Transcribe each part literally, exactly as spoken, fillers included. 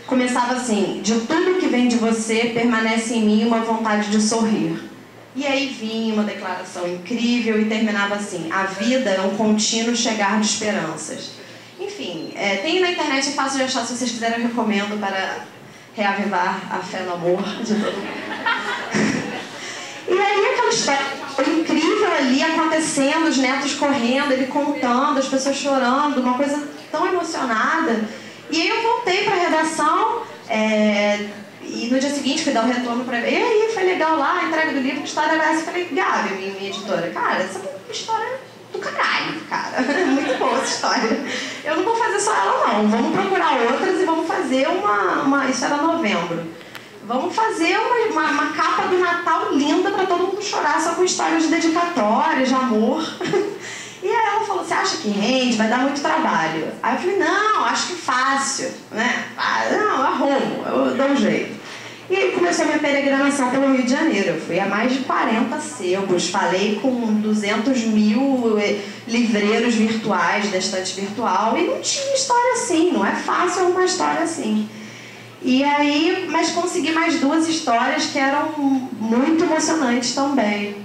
começava assim: de tudo que vem de você, permanece em mim uma vontade de sorrir. E aí vinha uma declaração incrível e terminava assim: a vida é um contínuo chegar de esperanças. Enfim, é, tem na internet, é fácil de achar, se vocês quiserem eu recomendo para reavivar a fé no amor de todo mundo. E aí aquela história foi incrível ali acontecendo, os netos correndo, ele contando, as pessoas chorando, uma coisa tão emocionada. E aí eu voltei para a redação, é, e no dia seguinte fui dar o retorno para ele. E aí, foi legal lá, a entrega do livro, que história era essa? Eu falei: Gabi, minha, minha editora, cara, essa é uma história do caralho, cara. Muito boa essa história. Eu não vou fazer só ela não, vamos procurar outras e vamos fazer uma... uma isso era novembro. Vamos fazer uma, uma, uma capa do Natal linda para todo mundo chorar, só com histórias de dedicatória, de amor. E aí ela falou: você acha que rende? Vai dar muito trabalho. Aí eu falei: não, acho que fácil, né? Ah, não, eu arrumo, eu dou um jeito. E aí começou a minha peregrinação pelo Rio de Janeiro. Eu fui a mais de quarenta sebos, falei com duzentos mil livreiros virtuais da estante virtual e não tinha história assim, não é fácil uma história assim. E aí, mas consegui mais duas histórias que eram muito emocionantes também.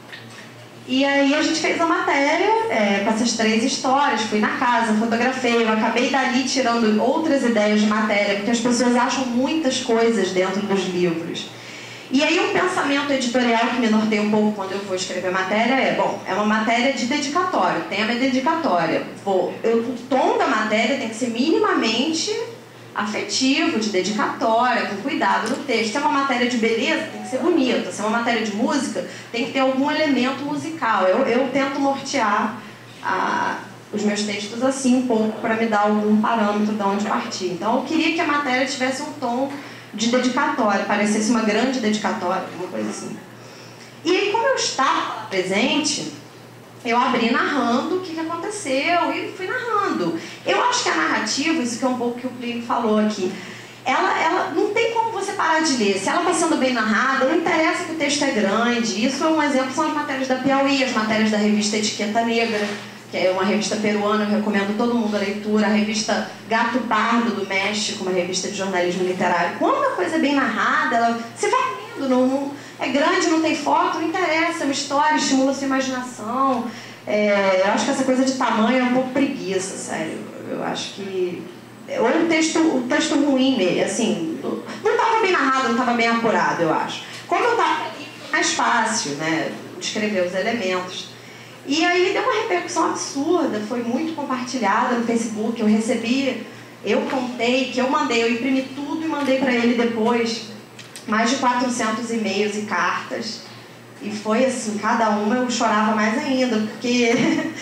E aí a gente fez a matéria é, com essas três histórias, fui na casa, fotografei, eu acabei dali tirando outras ideias de matéria, porque as pessoas acham muitas coisas dentro dos livros. E aí um pensamento editorial que me norteia um pouco quando eu vou escrever matéria é: bom, é uma matéria de dedicatório, o tema é dedicatória. Vou, eu, o tom da matéria tem que ser minimamente afetivo, de dedicatória, com cuidado no texto. Se é uma matéria de beleza, tem que ser bonita. Se é uma matéria de música, tem que ter algum elemento musical. Eu, eu tento nortear a, os meus textos assim um pouco para me dar algum parâmetro de onde partir. Então eu queria que a matéria tivesse um tom de dedicatória, parecesse uma grande dedicatória, uma coisa assim. E aí, como eu estava presente, eu abri narrando o que aconteceu e fui narrando. Eu acho que a narrativa, isso que é um pouco que o Plínio falou aqui, ela, ela não tem como você parar de ler. Se ela está sendo bem narrada, não interessa que o texto é grande. Isso é um exemplo, são as matérias da Piauí, as matérias da revista Etiqueta Negra, que é uma revista peruana, eu recomendo todo mundo a leitura. A revista Gato Pardo, do México, uma revista de jornalismo literário. Quando a coisa é bem narrada, ela, você vai lendo, não... não é grande, não tem foto, não interessa, é uma história, estimula a sua imaginação. É, eu acho que essa coisa de tamanho é um pouco preguiça, sério. Eu acho que... Ou um texto, um texto ruim mesmo, assim, não estava bem narrado, não estava bem apurado, eu acho. Como eu estava ali, mais fácil, né, descrever os elementos. E aí deu uma repercussão absurda, foi muito compartilhada no Facebook, eu recebi, eu contei, que eu mandei, eu imprimi tudo e mandei para ele depois, mais de quatrocentos e-mails e cartas. E foi assim, cada uma eu chorava mais ainda, porque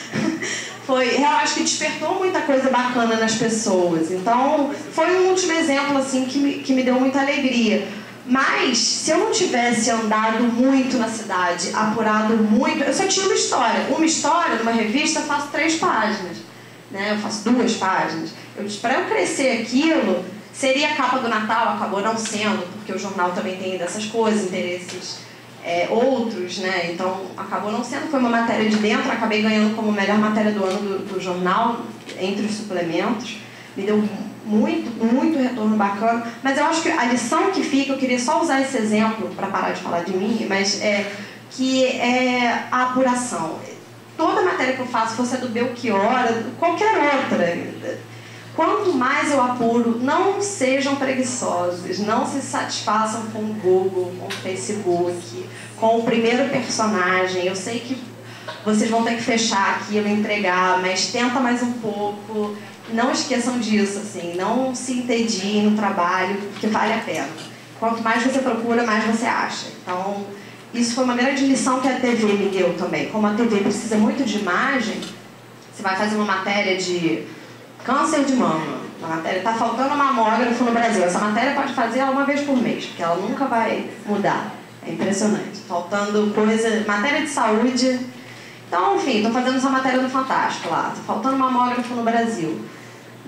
foi, eu acho que despertou muita coisa bacana nas pessoas. Então, foi um último exemplo assim, que, me, que me deu muita alegria. Mas, se eu não tivesse andado muito na cidade, apurado muito... Eu só tinha uma história. Uma história, numa revista, eu faço três páginas. Né? Eu faço duas páginas. Para eu crescer aquilo... Seria a capa do Natal, acabou não sendo, porque o jornal também tem dessas coisas, interesses é, outros, né? Então, acabou não sendo, foi uma matéria de dentro, acabei ganhando como melhor matéria do ano do, do jornal, entre os suplementos. Me deu muito, muito retorno bacana. Mas eu acho que a lição que fica, eu queria só usar esse exemplo para parar de falar de mim, mas é que é a apuração. Toda matéria que eu faço, fosse a do Belchior, qualquer outra... Quanto mais eu apuro, não sejam preguiçosos, não se satisfaçam com o Google, com o Facebook, com o primeiro personagem. Eu sei que vocês vão ter que fechar aquilo, entregar, mas tenta mais um pouco. Não esqueçam disso, assim, não se entediem no trabalho, porque vale a pena. Quanto mais você procura, mais você acha. Então, isso foi uma grande lição que a T V me deu também. Como a T V precisa muito de imagem, você vai fazer uma matéria de... câncer de mama, uma matéria, está faltando mamógrafo no Brasil. Essa matéria pode fazer ela uma vez por mês, porque ela nunca vai mudar. É impressionante. Faltando coisa, matéria de saúde. Então, enfim, estou fazendo essa matéria no Fantástico lá. Está faltando mamógrafo no Brasil.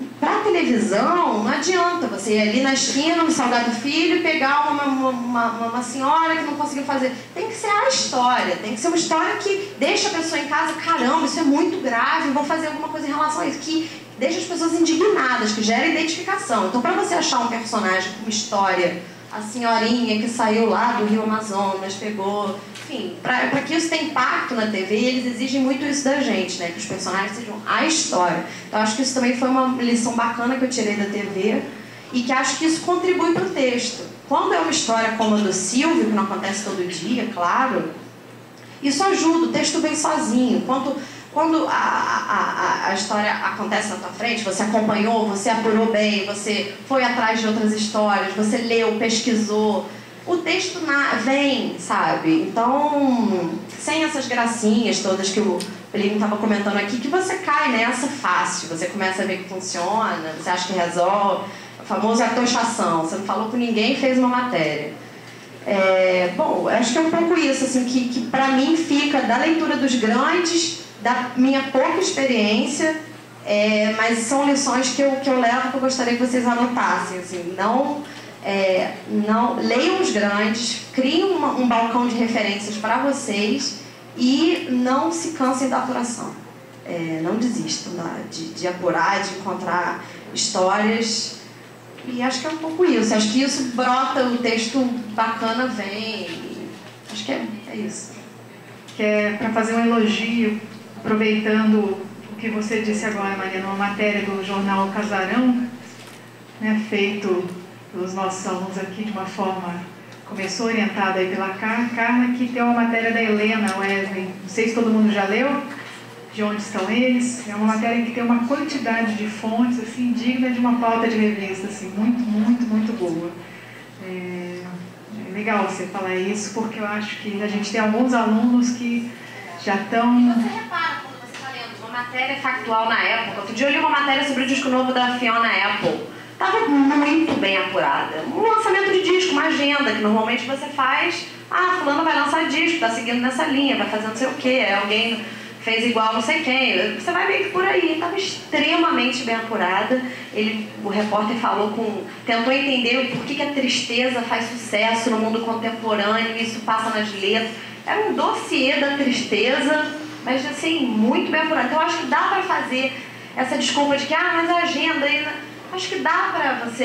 Para televisão, não adianta você ir ali na esquina, no Salgado Filho, e pegar uma, uma, uma, uma senhora que não conseguiu fazer. Tem que ser a história, tem que ser uma história que deixa a pessoa em casa, caramba, isso é muito grave, vou fazer alguma coisa em relação a isso, que deixa as pessoas indignadas, que gera identificação. Então, para você achar um personagem com uma história, a senhorinha que saiu lá do Rio Amazonas, pegou... Enfim, para que isso tenha impacto na T V, eles exigem muito isso da gente, né? Que os personagens sejam a história. Então, acho que isso também foi uma lição bacana que eu tirei da T V e que acho que isso contribui para o texto. Quando é uma história como a do Silvio, que não acontece todo dia, claro, isso ajuda, o texto vem sozinho. Quando, quando a, a, a, a história acontece na tua frente, você acompanhou, você apurou bem, você foi atrás de outras histórias, você leu, pesquisou, o texto na, vem, sabe? Então, sem essas gracinhas todas que o Plínio estava comentando aqui, que você cai nessa fácil, você começa a ver que funciona, você acha que resolve, o famoso atochação, você não falou com ninguém e fez uma matéria. É, bom, acho que é um pouco isso, assim, que, que para mim fica da leitura dos grandes, da minha pouca experiência, é, mas são lições que eu, que eu levo que eu gostaria que vocês anotassem, assim, não... É, não, leiam os grandes, criem uma, um balcão de referências para vocês e não se cansem da apuração. É, não desistam da, de, de apurar, de encontrar histórias. E acho que é um pouco isso. Acho que isso brota, o texto bacana vem. Acho que é, é isso. Que é para fazer um elogio, aproveitando o que você disse agora, Maria, numa matéria do jornal Casarão, né, feito os nossos alunos aqui de uma forma, começou orientada aí pela Carla, que tem uma matéria da Helena Wesley, não sei se todo mundo já leu, De Onde Estão Eles, é uma matéria que tem uma quantidade de fontes, assim, digna de uma pauta de revista, assim, muito, muito, muito boa. É, é legal você falar isso, porque eu acho que a gente tem alguns alunos que já estão... E você repara quando você está lendo uma matéria factual na época, outro dia eu li uma matéria sobre o disco novo da Fiona Apple, estava muito bem apurada. Um lançamento de disco, uma agenda, que normalmente você faz, ah, fulano vai lançar disco, está seguindo nessa linha, vai fazer não sei o quê, alguém fez igual não sei quem, você vai meio que por aí. Estava extremamente bem apurada. Ele, o repórter falou com, tentou entender o porquê que a tristeza faz sucesso no mundo contemporâneo, isso passa nas letras. Era um dossiê da tristeza, mas assim, muito bem apurado. Então eu acho que dá para fazer essa desculpa de que, ah, mas a agenda ainda... Acho que dá pra você...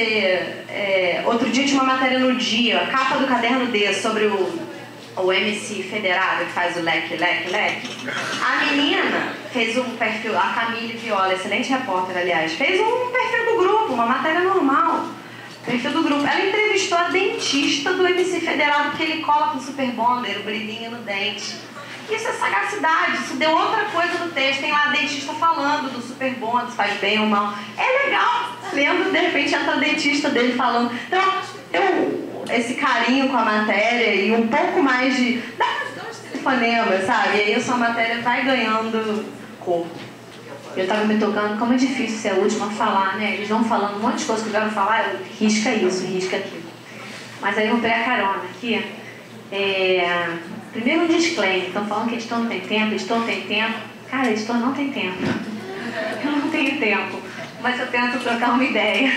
É, outro dia tinha uma matéria no Dia, a capa do caderno D, sobre o, o M C Federado, que faz o leque, leque, leque. A menina fez um perfil, a Camille Viola, excelente repórter, aliás, fez um perfil do grupo, uma matéria normal. Perfil do grupo. Ela entrevistou a dentista do M C Federado, porque ele cola com Super Bonder, o brilhinho no dente. Isso é sagacidade, isso deu outra coisa no texto. Tem lá a dentista falando do Super Bond, se faz bem ou mal. É legal, lendo, de repente entra a dentista dele falando. Então, eu, esse carinho com a matéria e um pouco mais de... dá uns dois telefonemas, sabe? E aí a sua matéria vai ganhando corpo. Eu estava me tocando como é difícil ser a última a falar, né? Eles vão falando um monte de coisa que eu quero falar, eu risca isso, risca aquilo. Mas aí eu vou pegar carona aqui. É... Primeiro um disclaimer, estão falando que editor não tem tempo, editor não tem tempo. Cara, editor não tem tempo. Eu não tenho tempo, mas eu tento trocar uma ideia.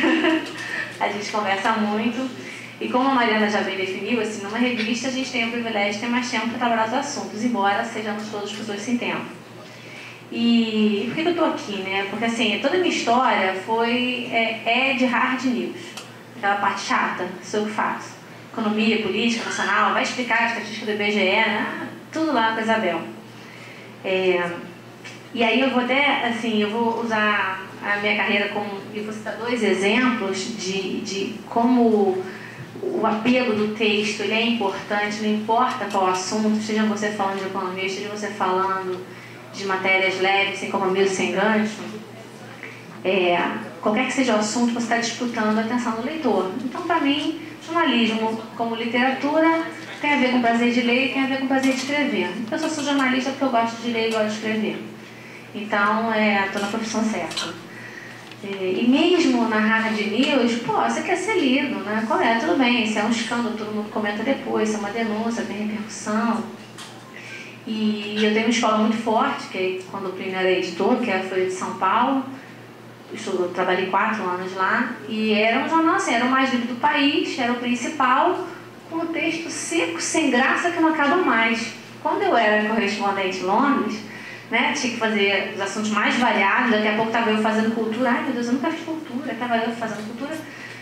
A gente conversa muito. E como a Mariana já bem definiu, assim, numa revista a gente tem o privilégio de ter mais tempo para trabalhar os assuntos, embora sejamos todas pessoas sem tempo. E por que eu estou aqui, né? Porque assim, toda a minha história foi, é, é de hard news. Aquela parte chata, sou eu que faço. Economia, política, nacional, vai explicar a estatística do I B G E, né? Tudo lá com a Isabel. É, e aí eu vou até, assim, eu vou usar a minha carreira como, e vou citar dois exemplos de, de como o apelo do texto ele é importante, não importa qual assunto, esteja você falando de economia, esteja você falando de matérias leves, sem compromisso, sem gancho. É, qualquer que seja o assunto, você está disputando a atenção do leitor. Então, para mim, jornalismo como literatura tem a ver com prazer de ler e tem a ver com prazer de escrever. Eu só sou jornalista porque eu gosto de ler e gosto de escrever. Então, estou é, na profissão certa. É, e mesmo na hard news, pô, você quer ser lido, né? Qual é? Tudo bem, isso é um escândalo, todo mundo comenta depois, isso é uma denúncia, tem repercussão. E eu tenho uma escola muito forte, que é quando o Plínio era editor, que é a Folha de São Paulo. eu trabalhei quatro anos lá, e era um jornal assim, era o mais lido do país, era o principal, com um texto seco, sem graça, que não acaba mais. Quando eu era correspondente em Londres, né, tinha que fazer os assuntos mais variados, daqui a pouco estava eu fazendo cultura, ai meu Deus, eu nunca fiz cultura, estava eu fazendo cultura.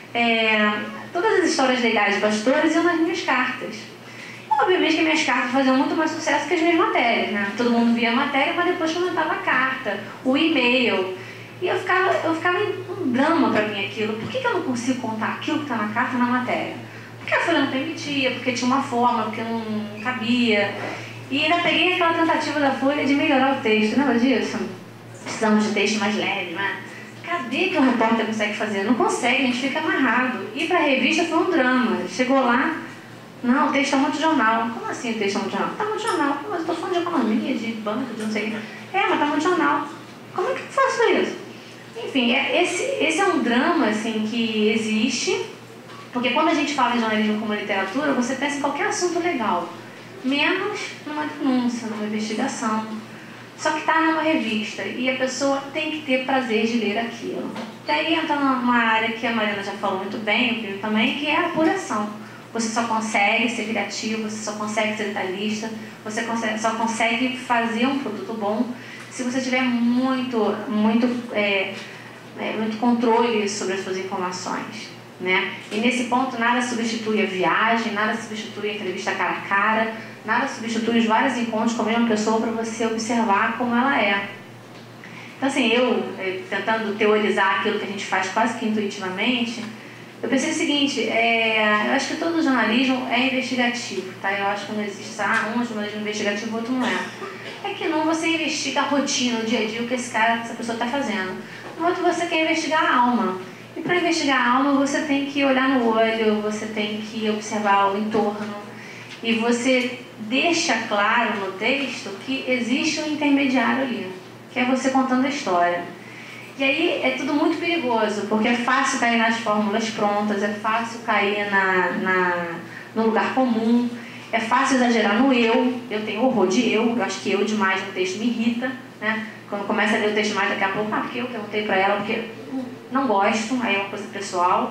É, todas as histórias legais de pastores iam nas minhas cartas. Obviamente que minhas cartas faziam muito mais sucesso que as minhas matérias, né? Todo mundo via a matéria, mas depois comentava a carta, o e-mail. E eu ficava, eu ficava em um drama para mim aquilo. Por que, que eu não consigo contar aquilo que está na carta na matéria? Porque a Folha não permitia, porque tinha uma forma, porque não cabia. E ainda peguei aquela tentativa da Folha de melhorar o texto, lembra disso? Precisamos de texto mais leve, né? Cadê que o repórter consegue fazer? Não consegue, a gente fica amarrado. E para a revista foi um drama. Chegou lá, não, o texto é muito jornal. Como assim o texto é muito jornal? Está muito jornal. Mas eu estou falando de economia, de banco, de não sei o que. É, mas está muito jornal. Como é que eu faço isso? Enfim, é, esse, esse é um drama assim, que existe, porque quando a gente fala em jornalismo como literatura, você pensa em qualquer assunto legal, menos numa denúncia, numa investigação. Só que está numa revista e a pessoa tem que ter prazer de ler aquilo. Daí entra numa área que a Mariana já falou muito bem, o Pio também, que é a apuração. Você só consegue ser criativo, você só consegue ser detalhista, você consegue, só consegue fazer um produto bom se você tiver muito, muito, é, é, muito controle sobre as suas informações, né? E nesse ponto nada substitui a viagem, nada substitui a entrevista cara a cara, nada substitui os vários encontros com a mesma pessoa para você observar como ela é. Então assim, eu é, tentando teorizar aquilo que a gente faz quase que intuitivamente, eu pensei o seguinte, é, eu acho que todo jornalismo é investigativo, tá? Eu acho que não existe, ah, um jornalismo investigativo, o outro não é. É que não você investiga a rotina, o dia a dia, o que esse cara, essa pessoa está fazendo. No outro você quer investigar a alma. E para investigar a alma você tem que olhar no olho, você tem que observar o entorno. E você deixa claro no texto que existe um intermediário ali, que é você contando a história. E aí é tudo muito perigoso, porque é fácil cair nas fórmulas prontas, é fácil cair na, na, no lugar comum, é fácil exagerar no eu. Eu tenho horror de eu, eu acho que eu demais no texto me irrita, né? Quando começa a ler o texto mais daqui a pouco, ah, porque eu perguntei para ela, porque não gosto, aí é uma coisa pessoal.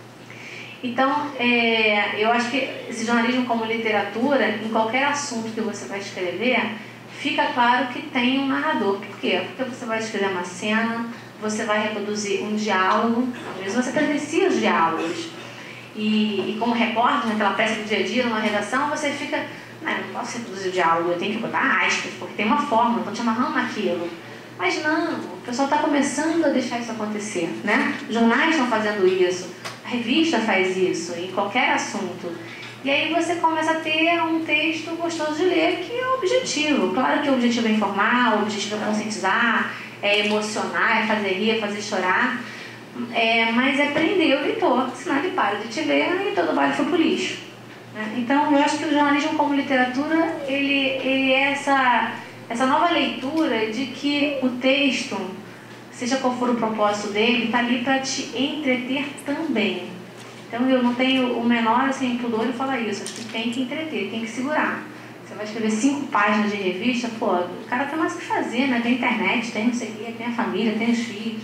Então, é, eu acho que esse jornalismo como literatura, em qualquer assunto que você vai escrever, fica claro que tem um narrador. Por quê? Porque você vai escrever uma cena, você vai reproduzir um diálogo, às vezes você presencia os diálogos. E, e como repórter, naquela peça do dia a dia, numa redação, você fica, não, eu não posso reproduzir o diálogo, eu tenho que botar aspas, porque tem uma forma, estão te amarrando naquilo. Mas não, o pessoal está começando a deixar isso acontecer, né? Os jornais estão fazendo isso, a revista faz isso, em qualquer assunto. E aí você começa a ter um texto gostoso de ler, que é o objetivo. Claro que o objetivo é informar, o objetivo é conscientizar, é emocionar, é fazer rir, é fazer chorar. É, mas é prender o leitor, senão ele para de te ler e todo o baile foi pro lixo, né? Então eu acho que o jornalismo como literatura, ele, ele é essa, essa nova leitura de que o texto, seja qual for o propósito dele, está ali para te entreter também. Então eu não tenho o menor assim, pudor em falar isso, acho que tem que entreter, tem que segurar. Você vai escrever cinco páginas de revista, pô, o cara tem mais o que fazer, né? Tem internet, tem não sei o quê, tem a família, tem os filhos.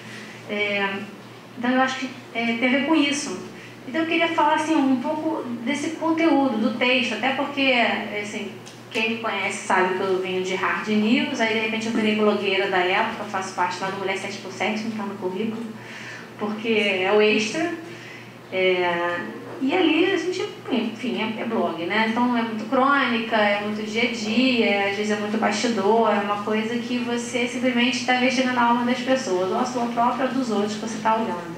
É, então eu acho que é, tem a ver com isso. Então eu queria falar assim, um pouco desse conteúdo, do texto, até porque assim, quem me conhece sabe que eu venho de hard news, aí de repente eu virei blogueira da época, faço parte lá do Mulher sete por sete, não está no currículo, porque é o extra. É, e ali a gente, enfim, é, é blog, né? Então é muito crônica, é muito dia a dia, às vezes é muito bastidor, é uma coisa que você simplesmente está investigando na alma das pessoas, ou a sua própria ou dos outros que você está olhando.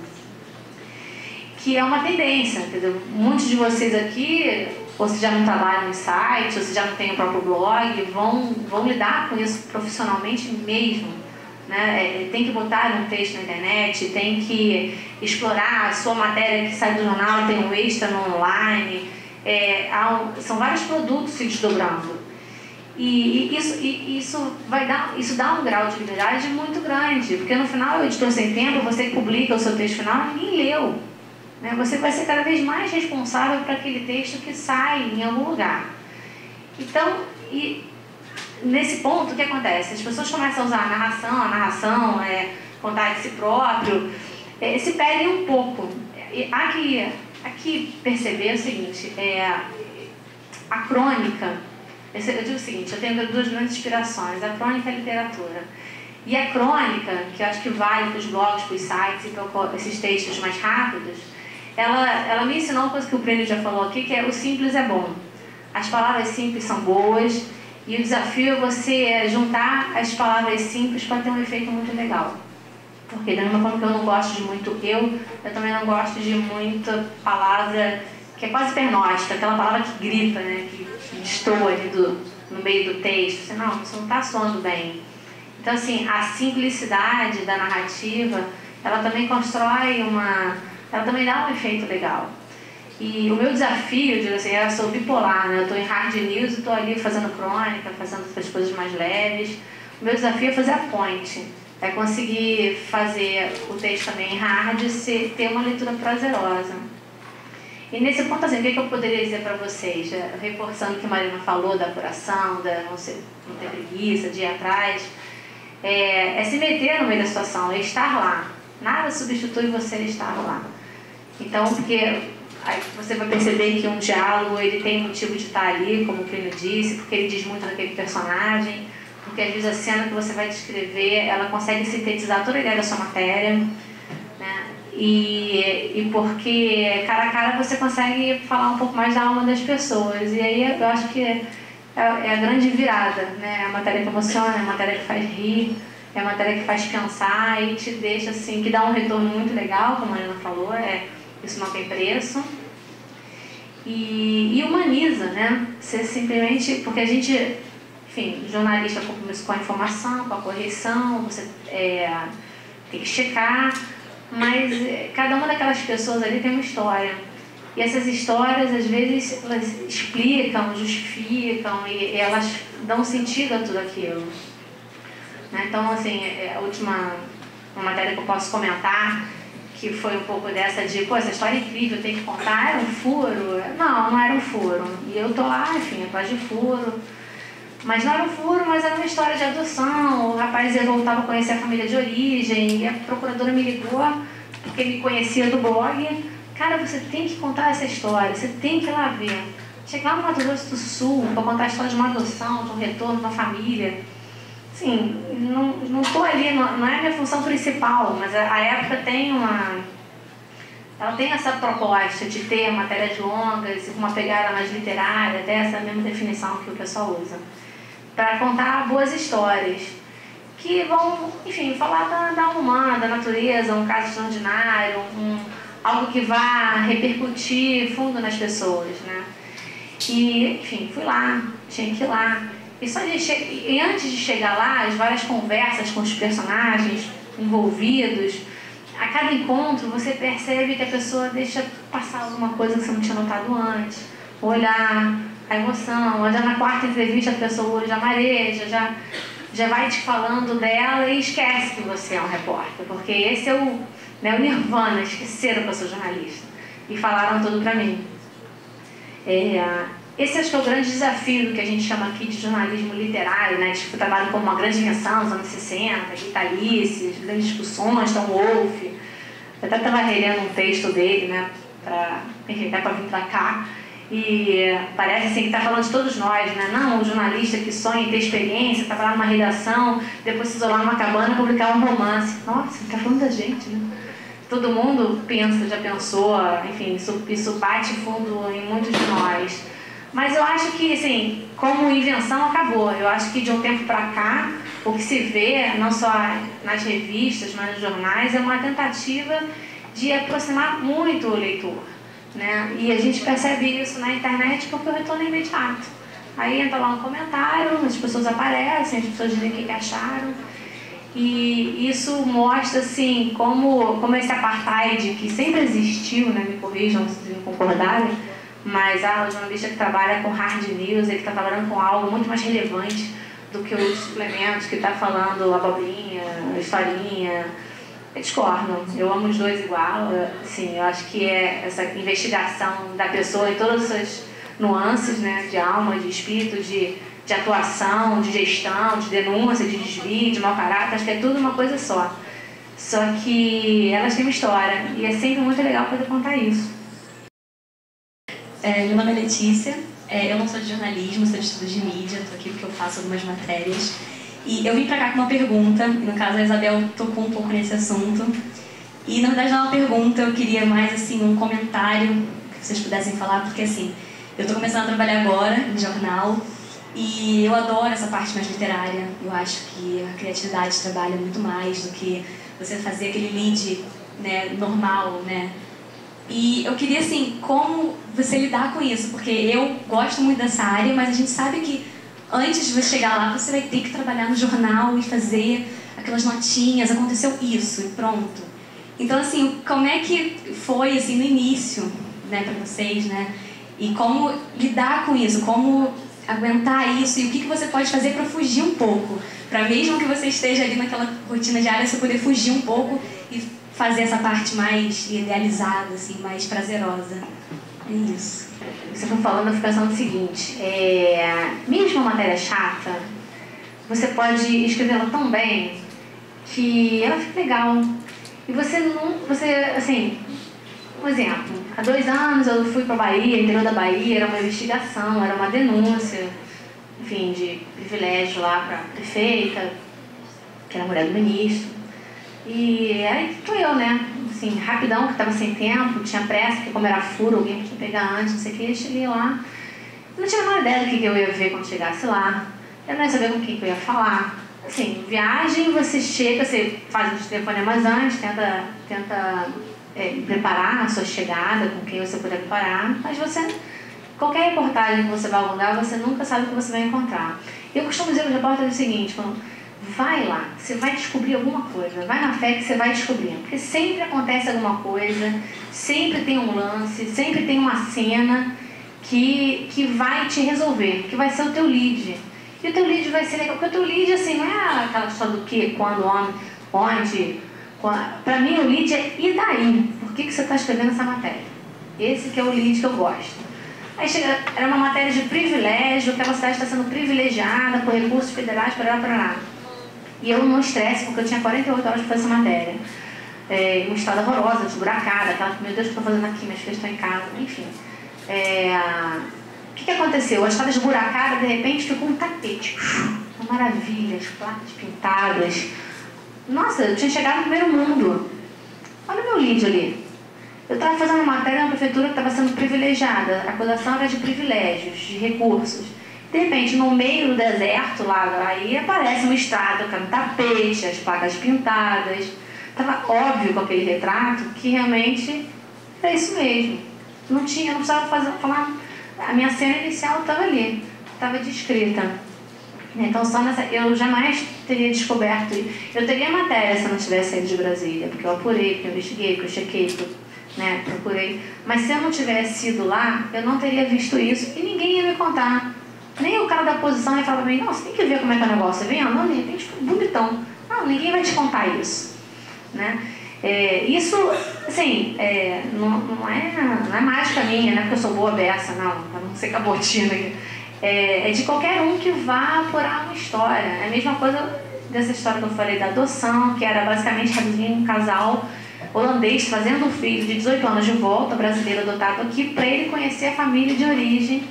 Que é uma tendência, entendeu? Muitos de vocês aqui, ou se já não trabalham no site, ou se já não tem o próprio blog, vão, vão lidar com isso profissionalmente mesmo. Né? Tem que botar um texto na internet, tem que explorar a sua matéria que sai do jornal, tem um extra no online, é, um, são vários produtos se desdobrando. E, e, isso, e isso, vai dar, isso dá um grau de habilidade muito grande, porque no final, o editor sem tempo, você publica o seu texto final e ninguém leu. Né? Você vai ser cada vez mais responsável para aquele texto que sai em algum lugar. Então, e, nesse ponto, o que acontece? As pessoas começam a usar a narração, a narração é contar de si próprio, é, se perdem um pouco. E há que, há que perceber o seguinte, é, a crônica, eu digo o seguinte, eu tenho duas grandes inspirações, a crônica e a literatura. E a crônica, que eu acho que vale para os blogs, para os sites e para esses textos mais rápidos, ela, ela me ensinou uma coisa que o Plínio já falou aqui, que é o simples é bom. As palavras simples são boas e o desafio é você juntar as palavras simples para ter um efeito muito legal. Porque da mesma forma que eu não gosto de muito eu, eu também não gosto de muita palavra que é quase pernóstica, aquela palavra que grita, né, que, que destoa ali do, no meio do texto. Você, não, isso não está soando bem. Então, assim, a simplicidade da narrativa, ela também constrói uma... ela também dá um efeito legal. E o meu desafio, digo assim, eu sou bipolar, né? Eu estou em hard news e estou ali fazendo crônica, fazendo essas coisas mais leves. O meu desafio é fazer a ponte. É conseguir fazer o texto também em hard e ter uma leitura prazerosa. E nesse ponto, assim, o que eu poderia dizer para vocês? Reforçando o que a Marina falou da apuração, da não, ser, não ter preguiça, de ir atrás. É, é se meter no meio da situação, é estar lá. Nada substitui você estar lá. Então, porque aí você vai perceber que um diálogo ele tem motivo de estar ali, como o Plínio disse, porque ele diz muito daquele personagem, porque às vezes a cena que você vai descrever, ela consegue sintetizar toda a ideia da sua matéria, né? E, e porque cara a cara você consegue falar um pouco mais da alma das pessoas. E aí eu acho que é, é a grande virada, né? É a matéria que emociona, é a matéria que faz rir, é a matéria que faz pensar e te deixa assim, que dá um retorno muito legal, como a Ana falou, é, isso não tem preço. E, e humaniza, né? Você simplesmente, porque a gente, enfim, jornalista compromisso com a informação, com a correção, você é, tem que checar, mas cada uma daquelas pessoas ali tem uma história. E essas histórias, às vezes, elas explicam, justificam e, e elas dão sentido a tudo aquilo. Né? Então, assim, a última uma matéria que eu posso comentar, que foi um pouco dessa de, pô, essa história é incrível, tem que contar, era um furo? Não, não era um furo. E eu tô lá, enfim, atrás de furo. Mas não era um furo, mas era uma história de adoção. O rapaz ia voltar para conhecer a família de origem, e a procuradora me ligou, porque me conhecia do blog. Cara, você tem que contar essa história, você tem que ir lá ver. Chegar no Mato Grosso do Sul para contar a história de uma adoção, de um retorno de uma família. Sim, não, não tô ali, não, não é a minha função principal, mas a, a época tem uma... Ela tem essa proposta de ter matérias longas e com uma pegada mais literária, até essa mesma definição que o pessoal usa, para contar boas histórias que vão, enfim, falar da, da humana, da natureza, um caso extraordinário, um, algo que vá repercutir fundo nas pessoas, né? E, enfim, fui lá, tinha que ir lá. E, só de che... e antes de chegar lá, as várias conversas com os personagens envolvidos, a cada encontro você percebe que a pessoa deixa passar alguma coisa que você não tinha notado antes. O olhar, a emoção, já na quarta entrevista a pessoa já mareja, já, já vai te falando dela e esquece que você é um repórter, porque esse é o, né, o nirvana, esqueceram que eu sou jornalista. E falaram tudo pra mim. É, esse acho que é o grande desafio do que a gente chama aqui de jornalismo literário, né? Tipo, trabalho como uma grande invenção nos anos sessenta, Rita Alice, grandes discussões, Tom Wolfe. Eu até estava relendo um texto dele, né? Pra, enfim, até para vir para cá. E parece assim que está falando de todos nós, né? Não, o jornalista que sonha em ter experiência, trabalhar numa redação, depois se isolar numa cabana e publicar um romance. Nossa, ele está falando da gente, né? Todo mundo pensa, já pensou, enfim, isso, isso bate fundo em muitos de nós. Mas eu acho que, assim, como invenção acabou. Eu acho que de um tempo para cá, o que se vê, não só nas revistas, mas nos jornais, é uma tentativa de aproximar muito o leitor, né? E a gente percebe isso na internet porque o retorno é imediato. Aí entra lá um comentário, as pessoas aparecem, as pessoas dizem o que acharam. E isso mostra, assim, como, como esse apartheid que sempre existiu, né? Me corrijam se não concordarem, mas ah, o jornalista que trabalha com hard news, ele está trabalhando com algo muito mais relevante do que os suplementos que está falando abobrinha, historinha. Eu discordo, eu amo os dois igual. Assim, eu acho que é essa investigação da pessoa em todas as nuances, né, de alma, de espírito, de, de atuação, de gestão, de denúncia, de desvio, de mau caráter, acho que é tudo uma coisa só. Só que elas têm uma história e é sempre muito legal poder contar isso. É, meu nome é Letícia, é, eu não sou de jornalismo, sou de estudos de mídia, estou aqui porque eu faço algumas matérias. E eu vim pra cá com uma pergunta, e no caso a Isabel tocou um pouco nesse assunto. E na verdade não é uma pergunta, eu queria mais assim um comentário que vocês pudessem falar, porque assim, eu estou começando a trabalhar agora em jornal e eu adoro essa parte mais literária. Eu acho que a criatividade trabalha muito mais do que você fazer aquele lead, né, normal, né? E eu queria assim, como você lidar com isso, porque eu gosto muito dessa área, mas a gente sabe que antes de você chegar lá, você vai ter que trabalhar no jornal e fazer aquelas notinhas, aconteceu isso e pronto. Então, assim, como é que foi, assim, no início, né, para vocês, né? E como lidar com isso, como aguentar isso e o que, que você pode fazer para fugir um pouco, para mesmo que você esteja ali naquela rotina diária, você poder fugir um pouco e fazer essa parte mais idealizada, assim, mais prazerosa. É isso. Você foi falando, eu fico pensando o seguinte, é, mesmo uma matéria chata, você pode escrevê-la tão bem que ela fica legal. E você não, você, assim, um exemplo, há dois anos eu fui para a Bahia, interior da Bahia, era uma investigação, era uma denúncia, enfim, de privilégio lá para a prefeita, que era a mulher do ministro. E aí tô eu, né, assim, rapidão, que estava sem tempo, tinha pressa, porque como era furo, alguém tinha que pegar antes, não sei o que, cheguei lá. Eu não tinha a menor ideia do que eu ia ver quando chegasse lá, eu não ia saber com quem que eu ia falar. Assim, viagem, você chega, você faz os telefonemas antes, tenta, tenta é, preparar a sua chegada, com quem você puder preparar, mas você, qualquer reportagem que você vai a algum lugar, você nunca sabe o que você vai encontrar. Eu costumo dizer para os repórteres o seguinte, quando vai lá, você vai descobrir alguma coisa, vai na fé que você vai descobrindo, porque sempre acontece alguma coisa, sempre tem um lance, sempre tem uma cena que, que vai te resolver, que vai ser o teu lead. E o teu lead vai ser legal, porque o teu lead, assim, não é aquela história do que, quando, onde, onde. Para mim, o lead é e daí? Por que, que você está escrevendo essa matéria? Esse que é o lead que eu gosto. Aí chega, era uma matéria de privilégio, aquela cidade está sendo privilegiada por recursos federais, para lá, para lá. E eu não estresse, porque eu tinha quarenta e oito horas para fazer essa matéria. É, uma estrada horrorosa, desburacada, aquela que, meu Deus, o que eu estou fazendo aqui? Minhas filhas estão em casa, enfim. É, o que, que aconteceu? A estrada esburacada, de repente, ficou um tapete. Uma maravilha, as placas pintadas. Nossa, eu tinha chegado no primeiro mundo. Olha o meu lead ali. Eu estava fazendo uma matéria na prefeitura que estava sendo privilegiada. A acusação era de privilégios, de recursos. De repente, no meio do deserto, lá, aí aparece uma estrada com um tapete, as placas pintadas. Estava óbvio com aquele retrato que realmente é isso mesmo. Não tinha, não precisava fazer, falar. A minha cena inicial estava ali, estava descrita. Então, só nessa, eu jamais teria descoberto. Eu teria matéria se eu não tivesse saído de Brasília, porque eu apurei, porque eu investiguei, porque eu chequei, porque eu, né, procurei. Mas se eu não tivesse ido lá, eu não teria visto isso e ninguém ia me contar. Nem o cara da oposição ia falar pra mim, não, você tem que ver como é que é o negócio, vem, não, de repente ficou bonitão. Não, ninguém vai te contar isso, né? É, isso, assim, é, não, não, é, não é mágica minha, não é porque eu sou boa beça, não, pra não ser cabotina aqui. É, é de qualquer um que vá apurar uma história. É a mesma coisa dessa história que eu falei da adoção, que era basicamente um casal holandês trazendo um filho de dezoito anos de volta, brasileiro adotado aqui, para ele conhecer a família de origem,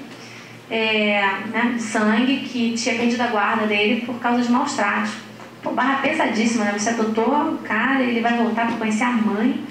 é, né, de sangue, que tinha perdido a guarda dele por causa de maus tratos. Pô, barra pesadíssima, né? Você adotou o cara, ele vai voltar para conhecer a mãe.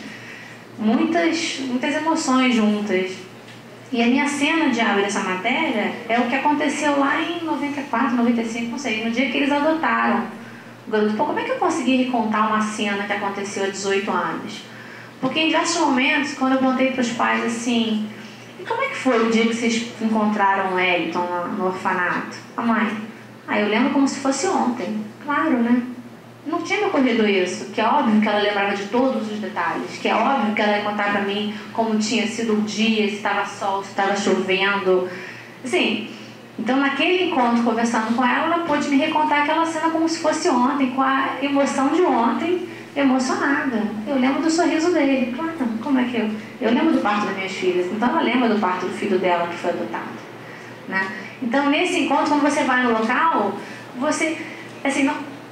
Muitas, muitas emoções juntas. E a minha cena de abre dessa matéria é o que aconteceu lá em noventa e quatro, noventa e cinco, não sei, no dia que eles adotaram o garoto. Pô, como é que eu consegui recontar uma cena que aconteceu há dezoito anos? Porque em diversos momentos, quando eu perguntei para os pais assim, e como é que foi o dia que vocês encontraram o Eliton no, no orfanato? A mãe, ah, eu lembro como se fosse ontem. Claro, né? Não tinha me ocorrido isso, que é óbvio que ela lembrava de todos os detalhes, que é óbvio que ela ia contar pra mim como tinha sido o dia, se estava sol, se estava chovendo, assim. Então, naquele encontro, conversando com ela, ela pôde me recontar aquela cena como se fosse ontem, com a emoção de ontem, emocionada. Eu lembro do sorriso dele, claro, como é que eu... Eu lembro do parto das minhas filhas, então ela lembra do parto do filho dela que foi adotado, né? Então, nesse encontro, quando você vai no local, você... Assim, não,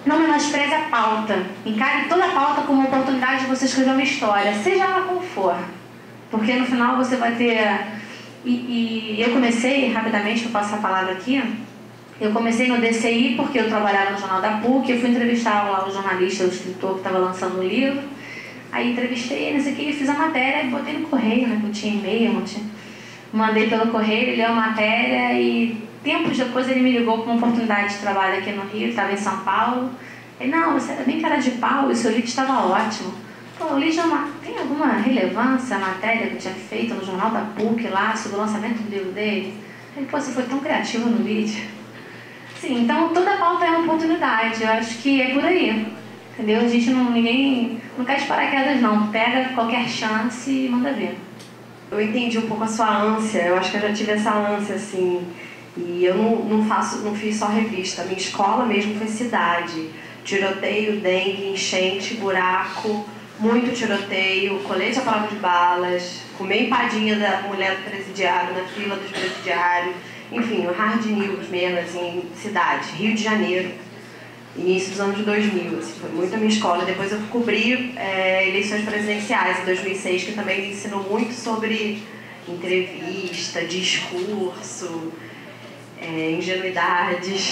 não menospreze a pauta. Encare toda a pauta como uma oportunidade de você escrever uma história, seja ela qual for. Porque no final você vai ter... E, e eu comecei, rapidamente, vou passar a palavra aqui, eu comecei no D C I porque eu trabalhava no Jornal da P U C, eu fui entrevistar lá o jornalista, o escritor que estava lançando o livro, aí entrevistei, não sei o que, fiz a matéria e botei no correio, né, que eu tinha e-mail, não tinha... mandei pelo correio, ele leu a matéria e tempos depois ele me ligou com uma oportunidade de trabalho aqui no Rio, ele estava em São Paulo. Ele, não, você era bem cara de pau e o seu livro estava ótimo. Pô, o livro tem alguma relevância a matéria que eu tinha feito no Jornal da P U C lá, sobre o lançamento do livro dele? Ele, pô, você foi tão criativo no vídeo. Sim, então toda pauta é uma oportunidade, eu acho que é por aí. Entendeu? A gente não, ninguém, não quer de paraquedas não, pega qualquer chance e manda ver. Eu entendi um pouco a sua ânsia, eu acho que eu já tive essa ânsia, assim, e eu não, não, faço, não fiz só revista, a minha escola mesmo foi cidade, tiroteio, dengue, enchente, buraco, muito tiroteio, colete à prova de balas, comer empadinha da mulher do presidiário, na fila dos presidiários, enfim, o hard news mesmo, assim, cidade, Rio de Janeiro, início dos anos dois mil, assim, foi muito a minha escola. Depois eu cobri é, eleições presidenciais em dois mil e seis, que também me ensinou muito sobre entrevista, discurso, é, ingenuidades.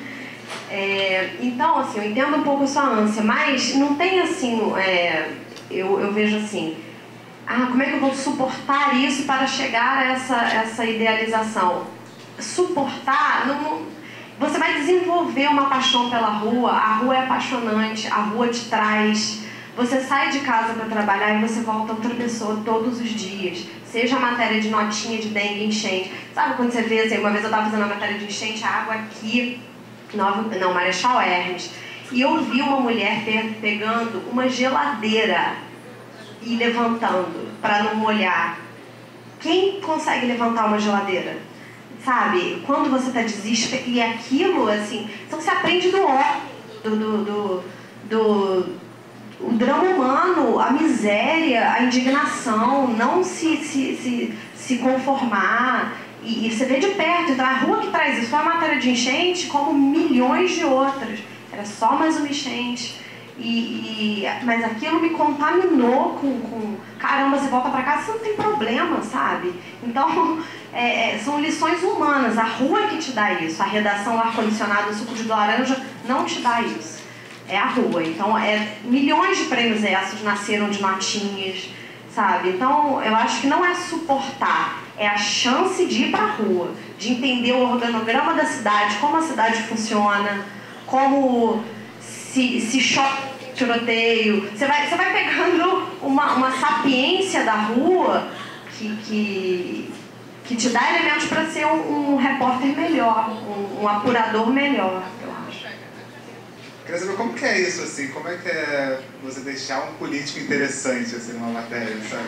É, então, assim, eu entendo um pouco a sua ânsia, mas não tem assim, é, eu, eu vejo assim, ah, como é que eu vou suportar isso para chegar a essa, essa idealização? Suportar, não... Você vai desenvolver uma paixão pela rua, a rua é apaixonante, a rua te traz. Você sai de casa para trabalhar e você volta outra pessoa todos os dias. Seja a matéria de notinha de dengue, enchente. Sabe quando você vê, assim, uma vez eu estava fazendo a matéria de enchente, a água aqui, Nova, não, Marechal Hermes, e eu vi uma mulher pe pegando uma geladeira e levantando para não molhar. Quem consegue levantar uma geladeira? Sabe, quando você está desesperado, e aquilo, assim, então você aprende do ó, do, do, do, do o drama humano, a miséria, a indignação, não se, se, se, se conformar, e, e você vê de perto. Então a rua que traz isso foi uma matéria de enchente, como milhões de outras, era só mais uma enchente. E, e, mas aquilo me contaminou com, com... Caramba, você volta pra casa, você não tem problema, sabe? Então, é, são lições humanas. A rua é que te dá isso. A redação, o ar-condicionado, o suco de laranja não te dá isso. É a rua. Então, é, milhões de prêmios esses nasceram de notinhas, sabe? Então, eu acho que não é suportar, é a chance de ir pra rua, de entender o organograma da cidade, como a cidade funciona, como... Se, se choque, tiroteio, você vai, você vai pegando uma, uma sapiência da rua que, que, que te dá elementos para ser um, um repórter melhor, um, um apurador melhor, eu acho. Queria saber como que é isso, assim, como é que é você deixar um político interessante, assim, numa matéria, sabe?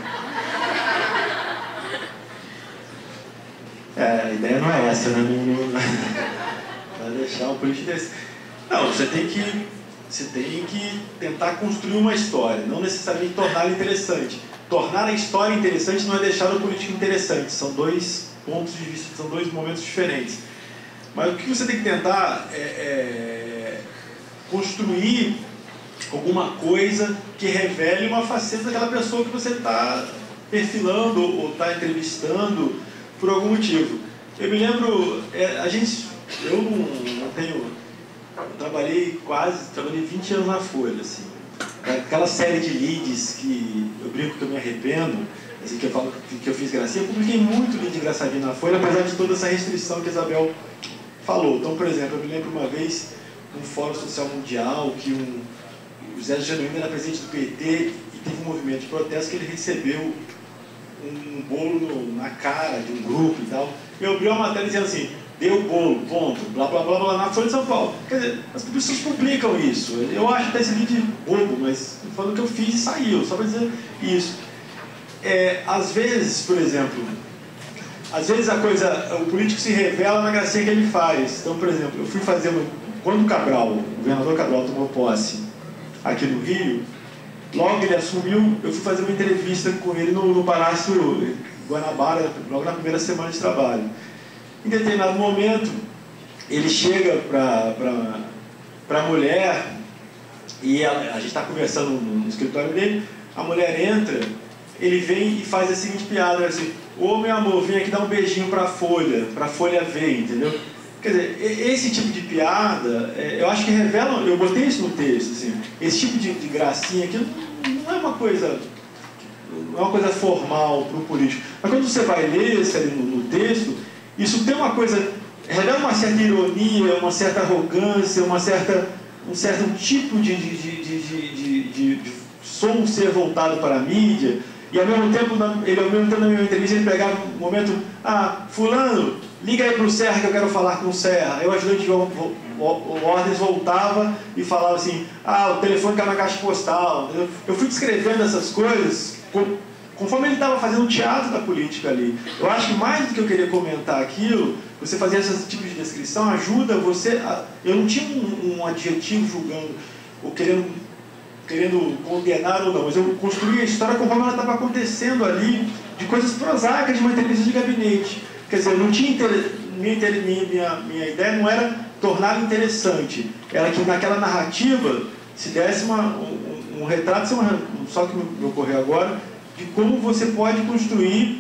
É, a ideia não é essa, né? Não, não, deixar um político interessante. Não, você tem que... Você tem que tentar construir uma história, não necessariamente torná-la interessante. Tornar a história interessante não é deixar o político interessante. São dois pontos de vista, são dois momentos diferentes. Mas o que você tem que tentar é, é construir alguma coisa que revele uma faceta daquela pessoa que você está perfilando ou está entrevistando por algum motivo. Eu me lembro, é, a gente, eu não, não tenho... Eu trabalhei quase, trabalhei vinte anos na Folha, assim. Aquela série de leads que eu brinco que eu me arrependo, assim, que eu falo que eu fiz gracinha, eu publiquei muito lead engraçadinho na Folha, apesar de toda essa restrição que a Isabel falou. Então, por exemplo, eu me lembro uma vez, num Fórum Social Mundial, que um, o Zé Genuíno era presidente do P T e teve um movimento de protesto que ele recebeu um, um bolo no, na cara de um grupo e tal. Eu abri uma matéria dizendo assim, deu bolo, ponto, blá blá blá blá, na Folha de São Paulo. Quer dizer, as pessoas publicam isso. Eu acho até esse vídeo bobo, mas falando que eu fiz e saiu, só para dizer isso. É, às vezes, por exemplo, às vezes a coisa, o político se revela na gracinha que ele faz. Então, por exemplo, eu fui fazer, uma, quando o Cabral, o governador Cabral tomou posse aqui no Rio, logo ele assumiu, eu fui fazer uma entrevista com ele no, no Palácio Guanabara, logo na primeira semana de trabalho. Em determinado momento, ele chega para a mulher E ela, a gente está conversando no, no escritório dele, a mulher entra, ele vem e faz a seguinte piada, assim, ô meu amor, vem aqui dar um beijinho para a Folha, para a Folha ver, entendeu? Quer dizer, esse tipo de piada, eu acho que revela, eu botei isso no texto, assim, esse tipo de, de gracinha aqui não é uma coisa, não é uma coisa formal para o político. Mas quando você vai ler isso ali no, no texto, isso tem uma coisa, revela uma certa ironia, uma certa arrogância, uma certa, um certo tipo de, de, de, de, de, de, de som ser voltado para a mídia, e ao mesmo tempo, ele ao mesmo tempo na minha entrevista, ele pegava um momento, ah, fulano, liga aí para o Serra que eu quero falar com o Serra. Aí o ajudante de ordens voltava e falava assim, ah, o telefone está na caixa postal. Entendeu? Eu fui descrevendo essas coisas conforme ele estava fazendo o teatro da política ali. Eu acho que mais do que eu queria comentar aquilo, você fazer esse tipo de descrição ajuda você a... Eu não tinha um, um adjetivo julgando ou querendo, querendo condenar ou não, mas eu construí a história conforme ela estava acontecendo ali, de coisas prosaicas de uma entrevista de gabinete. Quer dizer, não tinha inter... minha, minha, minha ideia não era torná-lo interessante, era que naquela narrativa se desse uma, um, um retrato, uma, só que me ocorreu agora, de como você pode construir,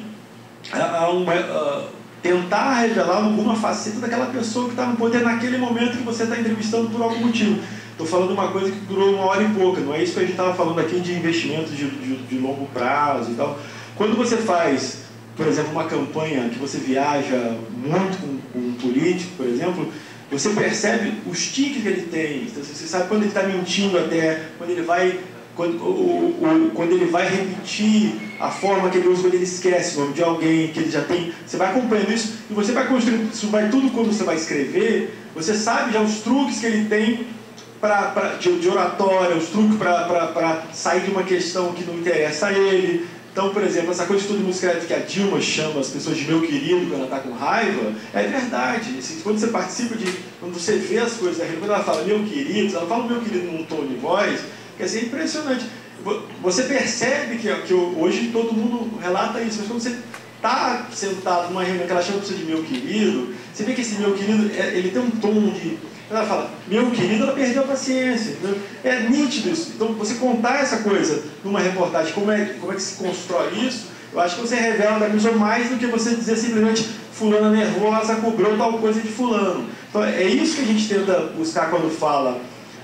uh, uma, uh, tentar revelar alguma faceta daquela pessoa que está no poder naquele momento que você está entrevistando por algum motivo. Estou falando uma coisa que durou uma hora e pouca, não é isso que a gente estava falando aqui de investimentos de, de, de longo prazo e tal. Quando você faz, por exemplo, uma campanha que você viaja muito com, com um político, por exemplo, você percebe os tiques que ele tem, você sabe quando ele está mentindo até, quando ele vai... Quando, o, o, quando ele vai repetir a forma que ele usa, quando ele esquece o nome de alguém, que ele já tem, você vai acompanhando isso e você vai construindo, isso vai tudo quando você vai escrever, você sabe já os truques que ele tem pra, pra, de, de oratória, os truques para sair de uma questão que não interessa a ele. Então, por exemplo, essa coisa que todo mundo escreve que a Dilma chama as pessoas de meu querido quando ela está com raiva, é verdade. Assim, quando você participa de, quando você vê as coisas da quando ela fala meu querido, ela fala meu querido num tom de voz, quer dizer, é impressionante. Você percebe que, que hoje todo mundo relata isso, mas quando você está sentado numa reunião que ela chama você de meu querido, você vê que esse meu querido, ele tem um tom de... Ela fala, meu querido, ela perdeu a paciência. Entendeu? É nítido isso. Então, você contar essa coisa numa reportagem, como é, como é que se constrói isso, eu acho que você revela da pessoa mais do que você dizer simplesmente fulana nervosa cobrou tal coisa de fulano. Então, é isso que a gente tenta buscar quando fala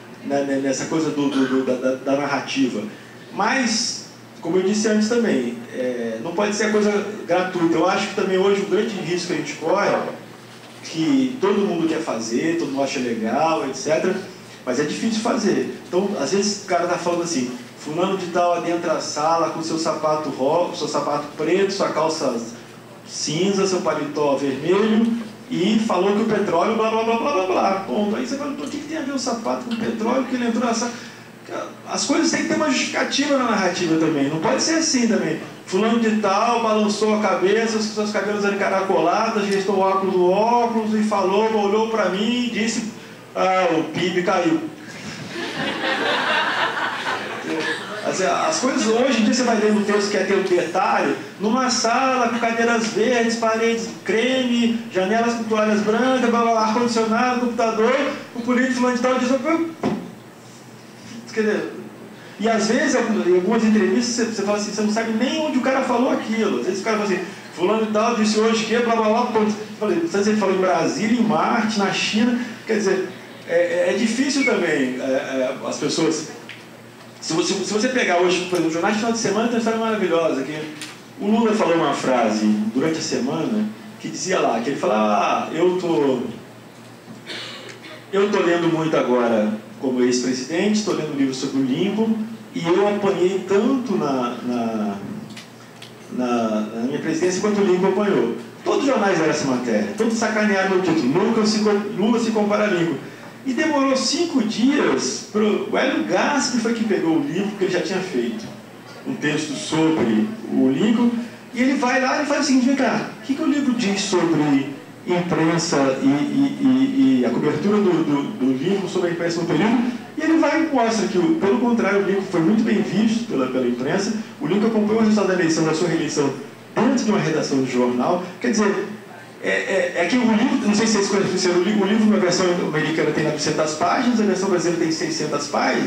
nessa coisa do, do, do, da, da narrativa. Mas, como eu disse antes também, é, não pode ser a coisa gratuita. Eu acho que também hoje o grande risco que a gente corre, que todo mundo quer fazer, todo mundo acha legal, etcétera, mas é difícil fazer. Então, às vezes o cara está falando assim, fulano de tal adentra a sala com seu sapato rosa, seu sapato preto, sua calça cinza, seu paletó vermelho, e falou que o petróleo, blá, blá, blá, blá, blá, blá. Bom, aí você fala, o que tem a ver o sapato com o petróleo que ele entrou nessa... As coisas têm que ter uma justificativa na narrativa também, não pode ser assim também. Fulano de tal balançou a cabeça, os seus cabelos eram encaracolados, gestou o óculos do óculos e falou, olhou para mim e disse, ah, o P I B caiu. As coisas hoje em dia você vai ler no texto que é ter o detalhe, numa sala com cadeiras verdes, paredes creme, janelas com toalhas brancas, ar-condicionado, computador, o político fulano de tal diz, quer dizer, e às vezes, em algumas entrevistas, você, você fala assim, você não sabe nem onde o cara falou aquilo. Às vezes o cara fala assim, fulano e tal disse hoje que, blá blá blá, não sei se ele falou em Brasília, em Marte, na China, quer dizer, é, é difícil também, é, é, as pessoas... Se você, se você pegar hoje, por exemplo, o Jornal de Final de Semana tem uma história maravilhosa, que o Lula falou uma frase durante a semana, que dizia lá, que ele falava, ah, eu tô, eu tô lendo muito agora como ex-presidente, estou lendo um livro sobre o limpo, e eu apanhei tanto na, na, na, na minha presidência quanto o Lincoln apanhou. Todos os jornais deram essa matéria, todos sacanearam no título, Lula se, Lula se compara a Lincoln. E demorou cinco dias para o Hélio Gaspari foi que pegou o livro que ele já tinha feito, um texto sobre o Lincoln, e ele vai lá e faz o seguinte, vem cá, o que, que o livro diz sobre imprensa e, e, e, e a cobertura do, do, do Lincoln sobre a imprensa no período? E ele vai e mostra que, pelo contrário, o Lincoln foi muito bem visto pela, pela imprensa, o Lincoln acompanhou o resultado da eleição, da sua reeleição, dentro de uma redação de jornal, quer dizer... É, é, é que o livro, não sei se vocês conhecem, o livro, o livro na versão americana tem novecentas páginas, a versão brasileira tem seiscentas páginas,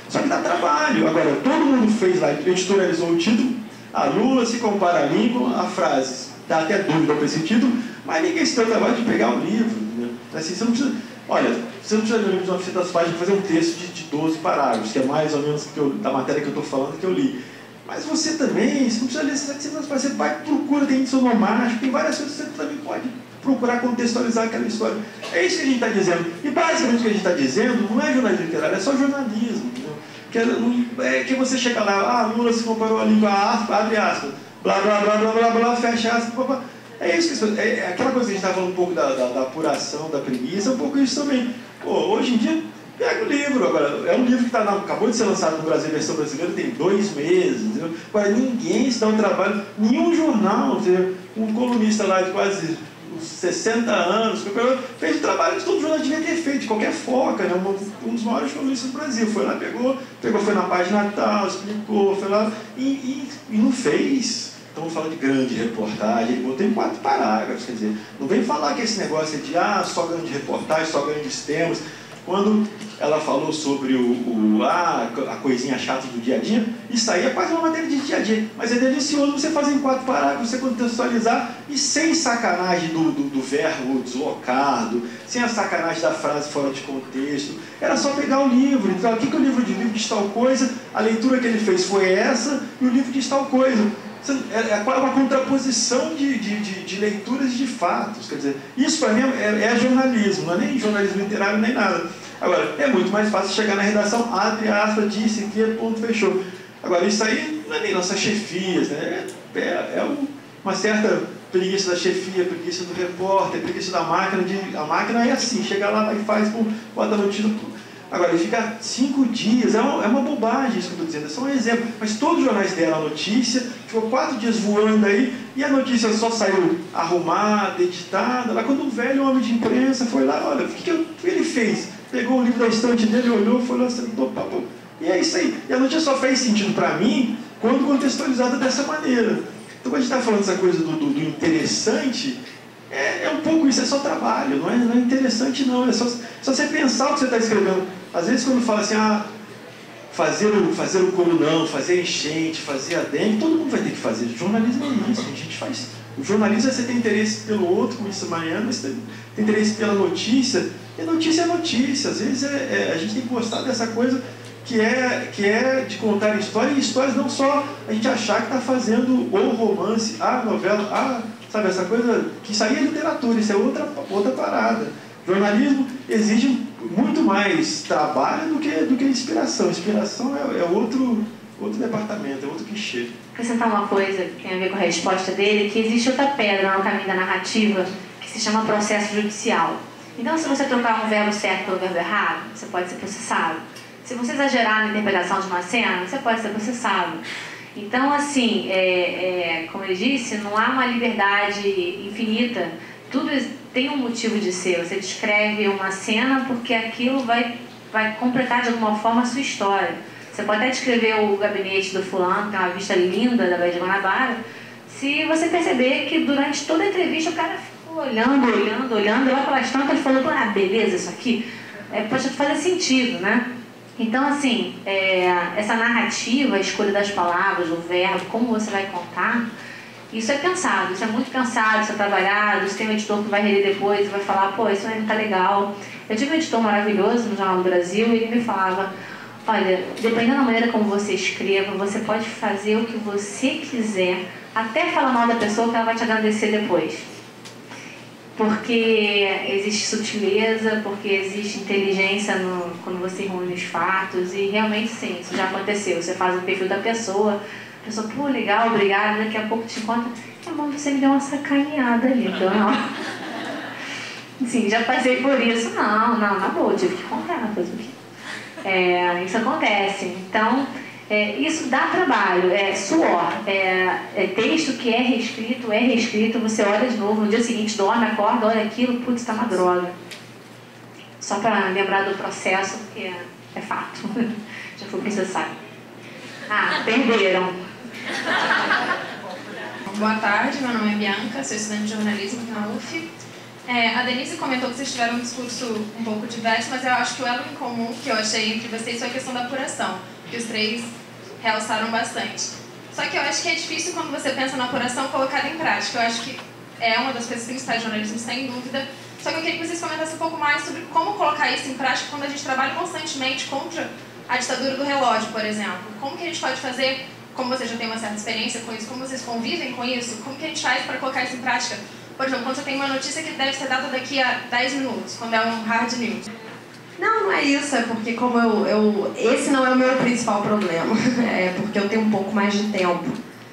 Só que dá trabalho. Agora, todo mundo fez lá, editorializou o título, a Lula se compara a Lincoln, a frase, dá até dúvida para esse título, mas ninguém se deu o trabalho de pegar o livro. Né? Assim, você não precisa, olha, você não precisa ler um livro de novecentas páginas para fazer um texto de, de doze parágrafos, que é mais ou menos que eu, da matéria que eu estou falando que eu li. Mas você também, você não precisa ler setecentas páginas, você vai, procura, tem índice onomástico, tem várias coisas que você também pode procurar contextualizar aquela história. É isso que a gente está dizendo. E basicamente o que a gente está dizendo não é jornalismo literário, é só jornalismo. Que é, é que você chega lá, ah, Lula se comparou ali com a aspa, abre aspas, blá, blá, blá, blá, blá, blá, fecha aspas, blá, blá. É isso que é, é aquela coisa que a gente está falando um pouco da, da, da apuração, da preguiça, é um pouco isso também. Pô, hoje em dia, pega o livro, agora, é um livro que tá na, acabou de ser lançado no Brasil, versão brasileira, tem dois meses, entendeu? Agora, ninguém se dá um trabalho, nenhum jornal, entendeu? Um colunista lá de quase uns sessenta anos, fez o trabalho que todo jornal devia ter feito, de qualquer foca, né? um, um dos maiores colunistas do Brasil, foi lá, pegou, pegou foi na página tal, explicou, foi lá, e, e, e não fez. Estamos falando de grande reportagem, ele botou em quatro parágrafos, quer dizer, não vem falar que esse negócio é de, ah, só grande reportagem, só grandes temas. Quando ela falou sobre o, o, ah, a coisinha chata do dia a dia, isso aí é quase uma matéria de dia a dia, mas é delicioso você fazer em quatro parágrafos, você contextualizar e sem sacanagem do, do, do verbo deslocado, sem a sacanagem da frase fora de contexto. Era só pegar o livro, então, o que, que o livro de livro diz tal coisa, a leitura que ele fez foi essa, e o livro diz tal coisa. É uma contraposição de, de, de, de leituras e de fatos. Quer dizer, isso para mim é, é jornalismo, não é nem jornalismo literário nem nada. Agora, é muito mais fácil chegar na redação, abre aspas, disse que, ponto, fechou. Agora, isso aí não é nem nossas chefias, né? É, é, é uma certa preguiça da chefia, preguiça do repórter, preguiça da máquina. De, a máquina é assim, chega lá, vai e faz, bota no título. Agora, ele fica cinco dias, é uma, é uma bobagem isso que eu estou dizendo, é só um exemplo. Mas todos os jornais deram a notícia, ficou quatro dias voando aí, e a notícia só saiu arrumada, editada. Lá quando o velho homem de imprensa foi lá, olha, o que, que, eu, o que ele fez? Pegou o livro da estante dele, olhou, foi lá, sentou, papo. E é isso aí. E a notícia só fez sentido para mim quando contextualizada dessa maneira. Então, quando a gente está falando dessa coisa do, do, do interessante, é, é um pouco isso, é só trabalho, não é, não é interessante não, é só, só você pensar o que você está escrevendo. Às vezes quando fala assim, ah, fazer o, fazer o colunão, fazer a enchente, fazer a dengue, todo mundo vai ter que fazer. O jornalismo é isso, a gente faz. O jornalismo é você ter interesse pelo outro, como isso amanhã, mas tem, tem interesse pela notícia, e notícia é notícia. Às vezes é, é, a gente tem que gostar dessa coisa que é, que é de contar história, e histórias não só a gente achar que está fazendo o romance, a novela, a, sabe, essa coisa, que isso aí é literatura, isso é outra, outra parada. Jornalismo exige muito mais trabalho do que, do que inspiração. Inspiração é, é outro, outro departamento, é outro clichê. Acrescentar uma coisa que tem a ver com a resposta dele, que existe outra pedra no caminho da narrativa, que se chama processo judicial. Então, se você trocar um verbo certo pelo verbo errado, você pode ser processado. Se você exagerar na interpretação de uma cena, você pode ser processado. Então, assim, é, é, como ele disse, não há uma liberdade infinita. Tudo tem um motivo de ser. Você descreve uma cena porque aquilo vai, vai completar de alguma forma a sua história. Você pode até descrever o gabinete do fulano, que é uma vista linda da Baía de Guanabara, se você perceber que durante toda a entrevista o cara ficou olhando, olhando, olhando, e lá pelas tantas ele falou, ah, beleza, isso aqui é, pode fazer sentido, né? Então, assim, é, essa narrativa, a escolha das palavras, o verbo, como você vai contar, isso é pensado, isso é muito pensado, isso é trabalhado, isso tem um editor que vai reler depois e vai falar, pô, isso aí não tá legal. Eu tive um editor maravilhoso no Jornal do Brasil e ele me falava, olha, dependendo da maneira como você escreva, você pode fazer o que você quiser, até falar mal da pessoa que ela vai te agradecer depois. Porque existe sutileza, porque existe inteligência no, quando você reúne os fatos, e realmente sim, isso já aconteceu. Você faz o perfil da pessoa, a pessoa, pô, legal, obrigada, daqui a pouco te conta, amor, você me deu uma sacaneada ali, então não. Sim, já passei por isso. Não, não, na boa, tive que contar, fazer o quê? É, isso acontece. Então, é, isso dá trabalho, é suor, é, é texto que é reescrito, é reescrito, você olha de novo, no dia seguinte dorme, acorda, olha aquilo, putz, tá uma droga. Só para lembrar do processo, porque é, é fato, já foi necessário. Ah, perderam. Boa tarde, meu nome é Bianca, sou estudante de jornalismo aqui na U F. É, a Denise comentou que vocês tiveram um discurso um pouco diverso, mas eu acho que o elo em comum que eu achei entre vocês foi a questão da apuração, que os três realçaram bastante. Só que eu acho que é difícil, quando você pensa na apuração, colocada em prática. Eu acho que é uma das coisas principais do jornalismo, sem dúvida. Só que eu queria que vocês comentassem um pouco mais sobre como colocar isso em prática quando a gente trabalha constantemente contra a ditadura do relógio, por exemplo. Como que a gente pode fazer, como você já tem uma certa experiência com isso, como vocês convivem com isso, como que a gente faz para colocar isso em prática? Por exemplo, quando você tem uma notícia que deve ser dada daqui a dez minutos, quando é um hard news. Não, não é isso, é porque como eu, eu... Esse não é o meu principal problema, é porque eu tenho um pouco mais de tempo.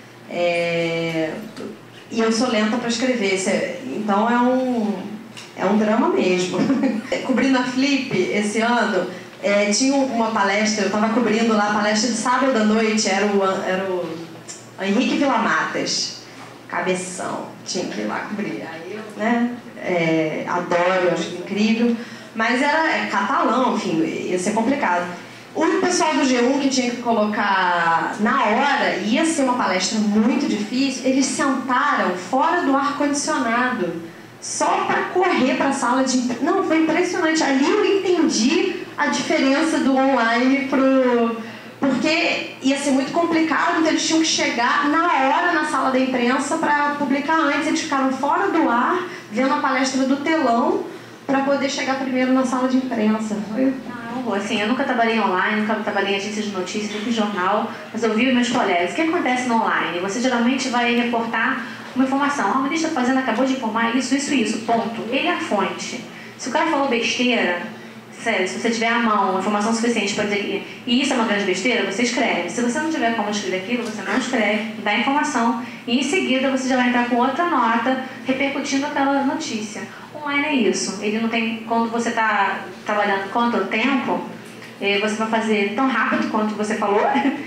É, e eu sou lenta para escrever, então é um, é um drama mesmo. Cobrindo a Flip esse ano, é, tinha uma palestra, eu estava cobrindo lá a palestra de sábado à noite, era o, era o Henrique Villamatas, cabeção, tinha que ir lá cobrir. Aí eu, né, é, adoro, eu acho incrível, mas era é, catalão, enfim, ia ser complicado. O pessoal do G um que tinha que colocar na hora, ia ser uma palestra muito difícil, eles sentaram fora do ar-condicionado, só para correr para a sala de... Não, foi impressionante. Ali eu entendi a diferença do online pro... Porque ia ser muito complicado, então eles tinham que chegar na hora na sala da imprensa para publicar antes. Eles ficaram fora do ar, vendo a palestra do telão, para poder chegar primeiro na sala de imprensa. Foi... Não, assim, eu nunca trabalhei online, nunca trabalhei em agência de notícias, nunca em jornal, mas eu vi os meus colegas. O que acontece no online? Você geralmente vai reportar uma informação. Ah, o ministro está fazendo, acabou de informar isso, isso e isso, ponto. Ele é a fonte. Se o cara falou besteira, sério, se você tiver à mão informação suficiente para dizer que e isso é uma grande besteira, você escreve. Se você não tiver como escrever aquilo, você não escreve, dá a informação e em seguida você já vai entrar com outra nota repercutindo aquela notícia. Online é isso. Ele não tem, quando você está trabalhando contra o tempo, você vai fazer tão rápido quanto você falou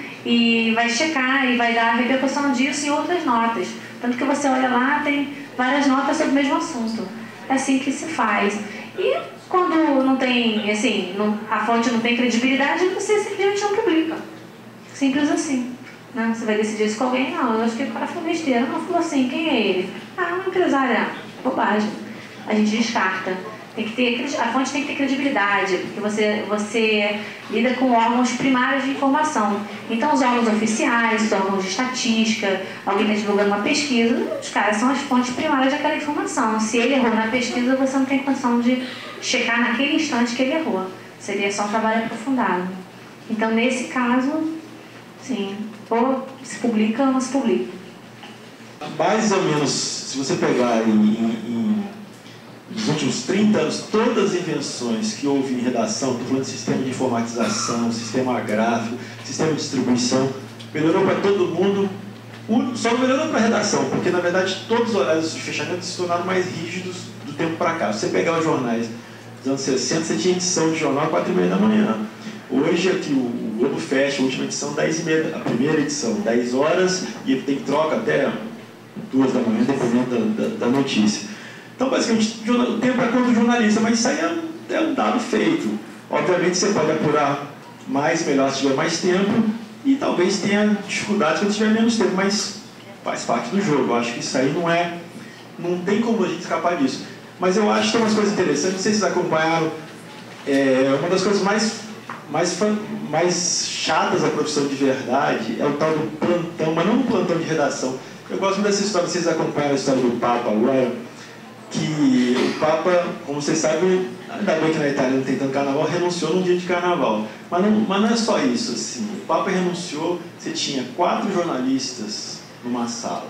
e vai checar e vai dar a repercussão disso em outras notas. Tanto que você olha lá, tem várias notas sobre o mesmo assunto. É assim que se faz. E quando não tem, assim, não, a fonte não tem credibilidade, você simplesmente não publica. Simples assim. Né? Você vai decidir isso com alguém? Não, eu acho que o cara falou besteira. Não, falou assim, quem é ele? Ah, um empresário. Bobagem. A gente descarta. Tem que ter, a fonte tem que ter credibilidade, porque você, você lida com órgãos primários de informação. Então, os órgãos oficiais, os órgãos de estatística, alguém está divulgando uma pesquisa, os caras são as fontes primárias daquela informação. Se ele errou na pesquisa, você não tem condição de checar naquele instante que ele errou. Seria só um trabalho aprofundado. Então, nesse caso, sim, ou se publica ou não se publica. Mais ou menos, se você pegar em... em, em nos últimos trinta anos, todas as invenções que houve em redação, estou falando de sistema de informatização, sistema gráfico, sistema de distribuição, melhorou para todo mundo, só não melhorou para a redação, porque na verdade todos os horários de fechamento se tornaram mais rígidos do tempo para cá. Se você pegar os jornais dos anos sessenta, você tinha edição de jornal às quatro e meia da manhã. Hoje aqui o Globo fecha, a última edição, dez e meia, a primeira edição, dez horas, e tem troca até duas da manhã, dependendo da, da, da notícia. Então, basicamente, o tempo é contra o jornalista, mas isso aí é, é um dado feito. Obviamente, você pode apurar mais, melhor, se tiver mais tempo, e talvez tenha dificuldades quando tiver menos tempo, mas faz parte do jogo. Eu acho que isso aí não é... Não tem como a gente escapar disso. Mas eu acho que tem umas coisas interessantes, não sei se vocês acompanharam, é, uma das coisas mais, mais, mais chatas da profissão de verdade é o tal do plantão, mas não um plantão de redação. Eu gosto muito dessa história, vocês acompanharam a história do Papa agora, que o Papa, como vocês sabem, ainda bem que na Itália não tem tanto carnaval, renunciou num dia de carnaval. Mas não, mas não é só isso, assim. O Papa renunciou, você tinha quatro jornalistas numa sala.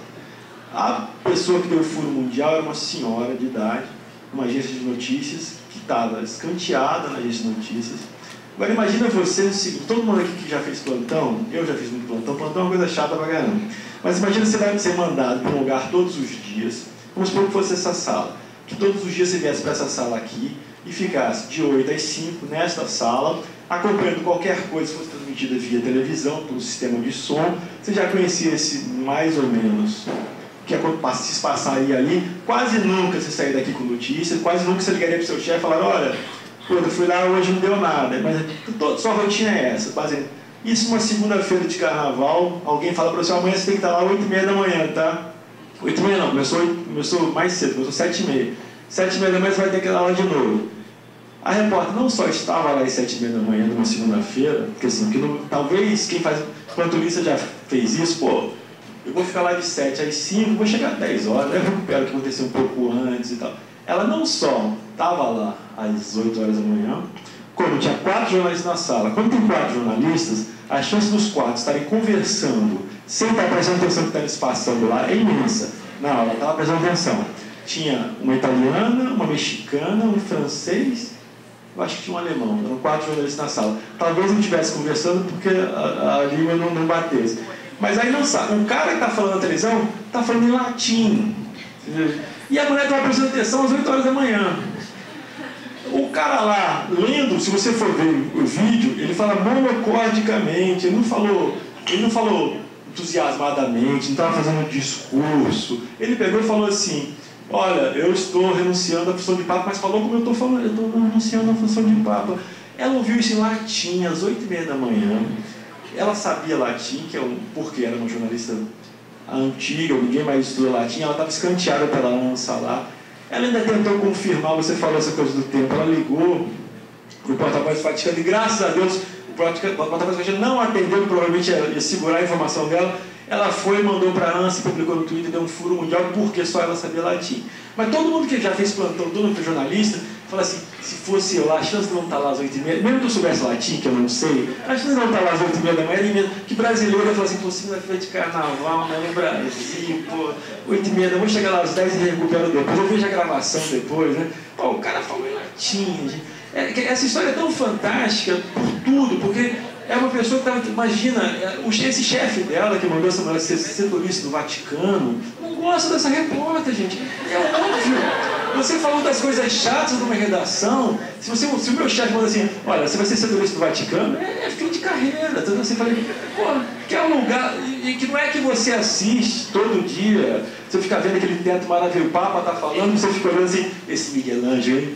A pessoa que deu o furo mundial era uma senhora de idade, numa agência de notícias, que estava escanteada na agência de notícias. Agora imagina você o seguinte, todo mundo aqui que já fez plantão, eu já fiz muito plantão, plantão é uma coisa chata pra caramba. Mas imagina você vai ser mandado para um lugar todos os dias, vamos supor que fosse essa sala, que todos os dias você viesse para essa sala aqui e ficasse de oito às cinco nesta sala, acompanhando qualquer coisa que fosse transmitida via televisão, pelo sistema de som. Você já conhecia esse mais ou menos o que se passaria ali. Quase nunca você saía daqui com notícias, quase nunca você ligaria para o seu chefe e falar, olha, eu fui lá hoje, não deu nada, mas sua rotina é essa. Isso uma segunda-feira de carnaval, alguém fala para você, amanhã você tem que estar lá oito e meia da manhã, tá? oito e meia não, começou, começou mais cedo, começou sete e meia. sete e meia da manhã você vai ter que ir lá de novo. A repórter não só estava lá às sete e meia da manhã, numa segunda-feira, porque assim, porque não, talvez quem faz plantonista já fez isso, pô, eu vou ficar lá de sete às cinco, vou chegar às dez horas, eu recupero o que aconteceu um pouco antes e tal. Ela não só estava lá às oito horas da manhã, como tinha quatro jornalistas na sala. Quando tem quatro jornalistas, a chance dos quatro estarem conversando, sem estar prestando atenção no que está se passando lá, é imensa. Não, ela estava prestando atenção. Tinha uma italiana, uma mexicana, um francês, eu acho que tinha um alemão, eram quatro jornalistas na sala. Talvez não estivesse conversando porque a, a língua não, não batesse. Mas aí não sabe, o cara que está falando na televisão está falando em latim. Entendeu? E a mulher estava prestando atenção às oito horas da manhã. O cara lá, lendo, se você for ver o vídeo, ele fala monocordicamente, ele não falou, ele não falou entusiasmadamente, não estava fazendo um discurso. Ele pegou e falou assim, olha, eu estou renunciando à função de Papa, mas falou como eu estou falando, eu estou renunciando à função de Papa. Ela ouviu isso em latim, às oito e meia da manhã. Ela sabia latim, que é um, porque era uma jornalista antiga, ninguém mais estuda latim, ela estava escanteada pela ANSA lá. Ela ainda tentou confirmar, você falou essa coisa do tempo, ela ligou para o porta-voz do Vaticano e graças a Deus o porta-voz do Vaticano não atendeu, provavelmente ia segurar a informação dela. Ela foi, mandou para a ANSA, publicou no Twitter, deu um furo mundial, porque só ela sabia latim. Mas todo mundo que já fez plantão, todo mundo que é jornalista, fala assim, se fosse eu lá, a chance de não estar lá às oito e meia, mesmo que eu soubesse latim, que eu não sei, a chance de não estar lá às oito e meia da manhã, é mesmo que brasileiro ia falar assim, pô, segunda-feira de carnaval, né, no Brasil, pô, oito e meia da manhã, vou chegar lá às dez e recupero depois, eu vejo a gravação depois, né, pô, o cara falou em latim, gente. É, essa história é tão fantástica por tudo, porque é uma pessoa que estava, imagina, esse chefe dela que mandou essa mulher ser setorista do Vaticano, não gosta dessa repórter, gente. É óbvio. Você falou das coisas chatas de uma redação, se, você, se o meu chefe manda assim, olha, você vai ser setorista do Vaticano, é, é fim de carreira. Então você fala, pô, que é um lugar, e que não é que você assiste todo dia, você fica vendo aquele teto maravilhoso, o Papa está falando, você fica olhando assim, esse Miguel Ângelo, hein?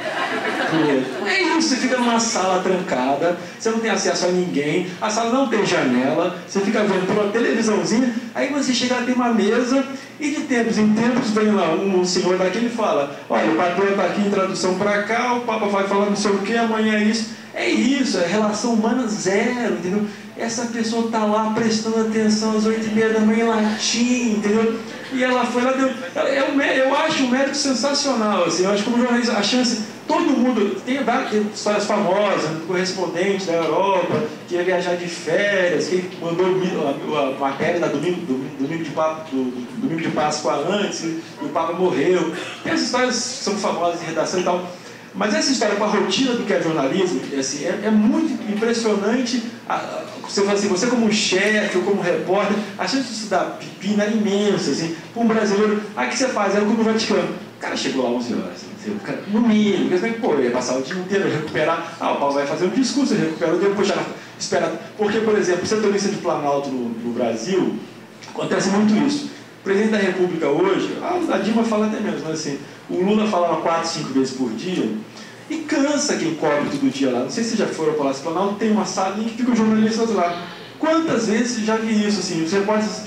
Não é isso, você fica numa sala trancada, você não tem acesso a ninguém, a sala não tem janela, você fica vendo por uma televisãozinha, aí você chega lá, tem uma mesa, e de tempos em tempos vem lá um senhor daquele e fala, olha, o patrão está aqui em tradução para cá, o Papa vai falar não sei o que, amanhã é isso. É isso, é relação humana zero, entendeu? Essa pessoa está lá prestando atenção às oito e meia da manhã em latim, entendeu? E ela foi lá, deu... É um, eu acho um mérito sensacional, assim, eu acho que como jornalista, a chance, todo mundo, tem várias histórias famosas, do correspondente da Europa, que ia viajar de férias, que mandou a, a matéria da domingo, do, domingo, de Papa, do, do domingo de Páscoa antes, e o Papa morreu. Tem essas histórias que são famosas em redação e tal. Mas essa história com a rotina do que é jornalismo, assim, é, é muito impressionante. A, a, você fala assim, você como chefe ou como repórter, a chance de estudar pepina é imensa. Assim, para um brasileiro, ah, o que você faz? Era como no Vaticano. O cara chegou lá onze horas, assim, cara, no mínimo, porque pô, ia passar o dia inteiro, recuperar. Ah, o Paulo vai fazer um discurso, ele recupera o tempo, poxa, espera. Porque, por exemplo, setorista de Planalto no, no Brasil, acontece muito isso. O presidente da República hoje, a Dilma fala até menos, mas assim, o Lula falava quatro, cinco vezes por dia e cansa quem cobre todo dia lá. Não sei se já foram ao Palácio Planalto, tem uma salinha que fica o jornalista do lado. Quantas vezes já vi isso, assim, os repórteres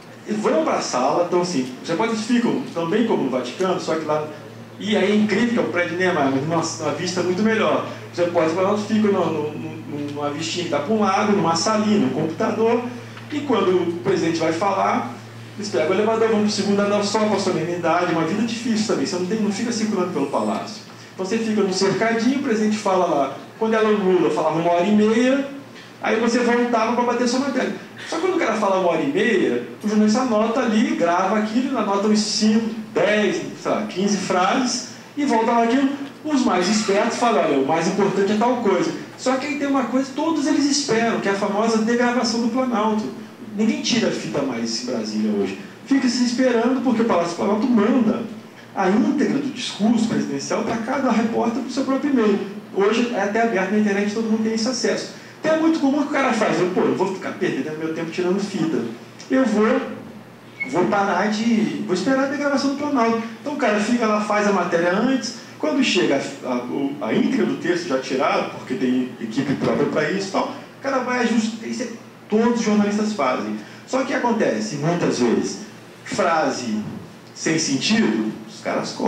vão para a sala, então assim, os repórteres ficam também como no Vaticano, só que lá, e aí é incrível, que é um prédio Neymar, mas numa, numa vista muito melhor. Os repórteres do Planalto ficam no, no, no, numa vistinha que dá para um lado, numa salinha, num computador, e quando o presidente vai falar, eles pegam o elevador, vão para o segundo andar só com a solenidade, uma vida difícil também, você não, tem, não fica circulando pelo palácio. Então você fica no cercadinho, o presidente fala lá, quando era o Lula, falava uma hora e meia, aí você voltava para bater sua matéria. Só que quando o cara fala uma hora e meia, o jornalista anota ali, grava aquilo, anota uns cinco, dez, sei lá, quinze frases, e volta lá aquilo. Os mais espertos falam, olha, o mais importante é tal coisa. Só que aí tem uma coisa, todos eles esperam, que é a famosa degravação do Planalto. Ninguém tira a fita mais em Brasília hoje. Fica se esperando porque o Palácio do Planalto manda a íntegra do discurso presidencial para cada repórter do seu próprio e-mail. Hoje é até aberto na internet, todo mundo tem esse acesso. Então é muito comum que o cara faz, eu, pô, eu vou ficar perdendo meu tempo tirando fita. Eu vou, vou parar de... vou esperar a degravação do Planalto. Então o cara fica lá, faz a matéria antes, quando chega a, a, a íntegra do texto já tirado, porque tem equipe própria para isso e tal, o cara vai ajustar. Todos os jornalistas fazem. Só que acontece, muitas vezes, frase sem sentido, os caras cortam.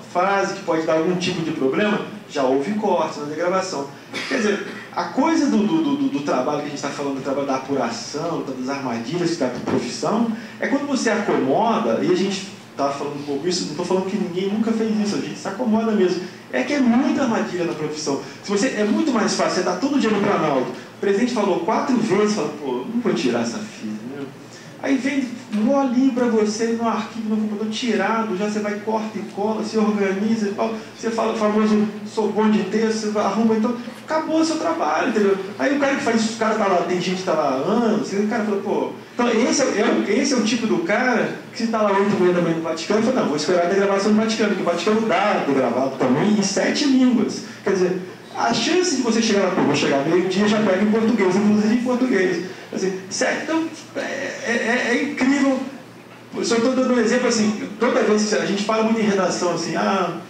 frase que pode dar algum tipo de problema, já houve corte na gravação. Quer dizer, a coisa do, do, do, do trabalho que a gente está falando, do trabalho da apuração, das armadilhas da profissão, é quando você acomoda, e a gente estava falando um pouco isso, não estou falando que ninguém nunca fez isso, a gente se acomoda mesmo. É que é muita armadilha na profissão. Se você, é muito mais fácil, você está todo dia no Planalto, o presidente falou quatro vezes, fala, pô, não vou tirar essa fita, né? Aí vem molinho para você no arquivo, no computador, tirado, já você vai, corta e cola, se organiza e tal. Você fala o famoso, sou bom de texto, você arruma, então acabou o seu trabalho, entendeu? Aí o cara que faz isso, o cara tá lá, tem gente que tá lá há anos, o cara fala, pô... Então esse é, é, esse é o tipo do cara que se tá lá oito e meia da manhã no Vaticano, fala, não, vou esperar a gravação do Vaticano, porque o Vaticano dá gravado também em sete línguas. Quer dizer, a chance de você chegar lá, pô, vou chegar meio-dia, já pega em português, inclusive em português. Assim, certo? Então, é, é, é incrível. Só estou dando um exemplo assim, toda vez que a gente fala muito em redação assim, ah,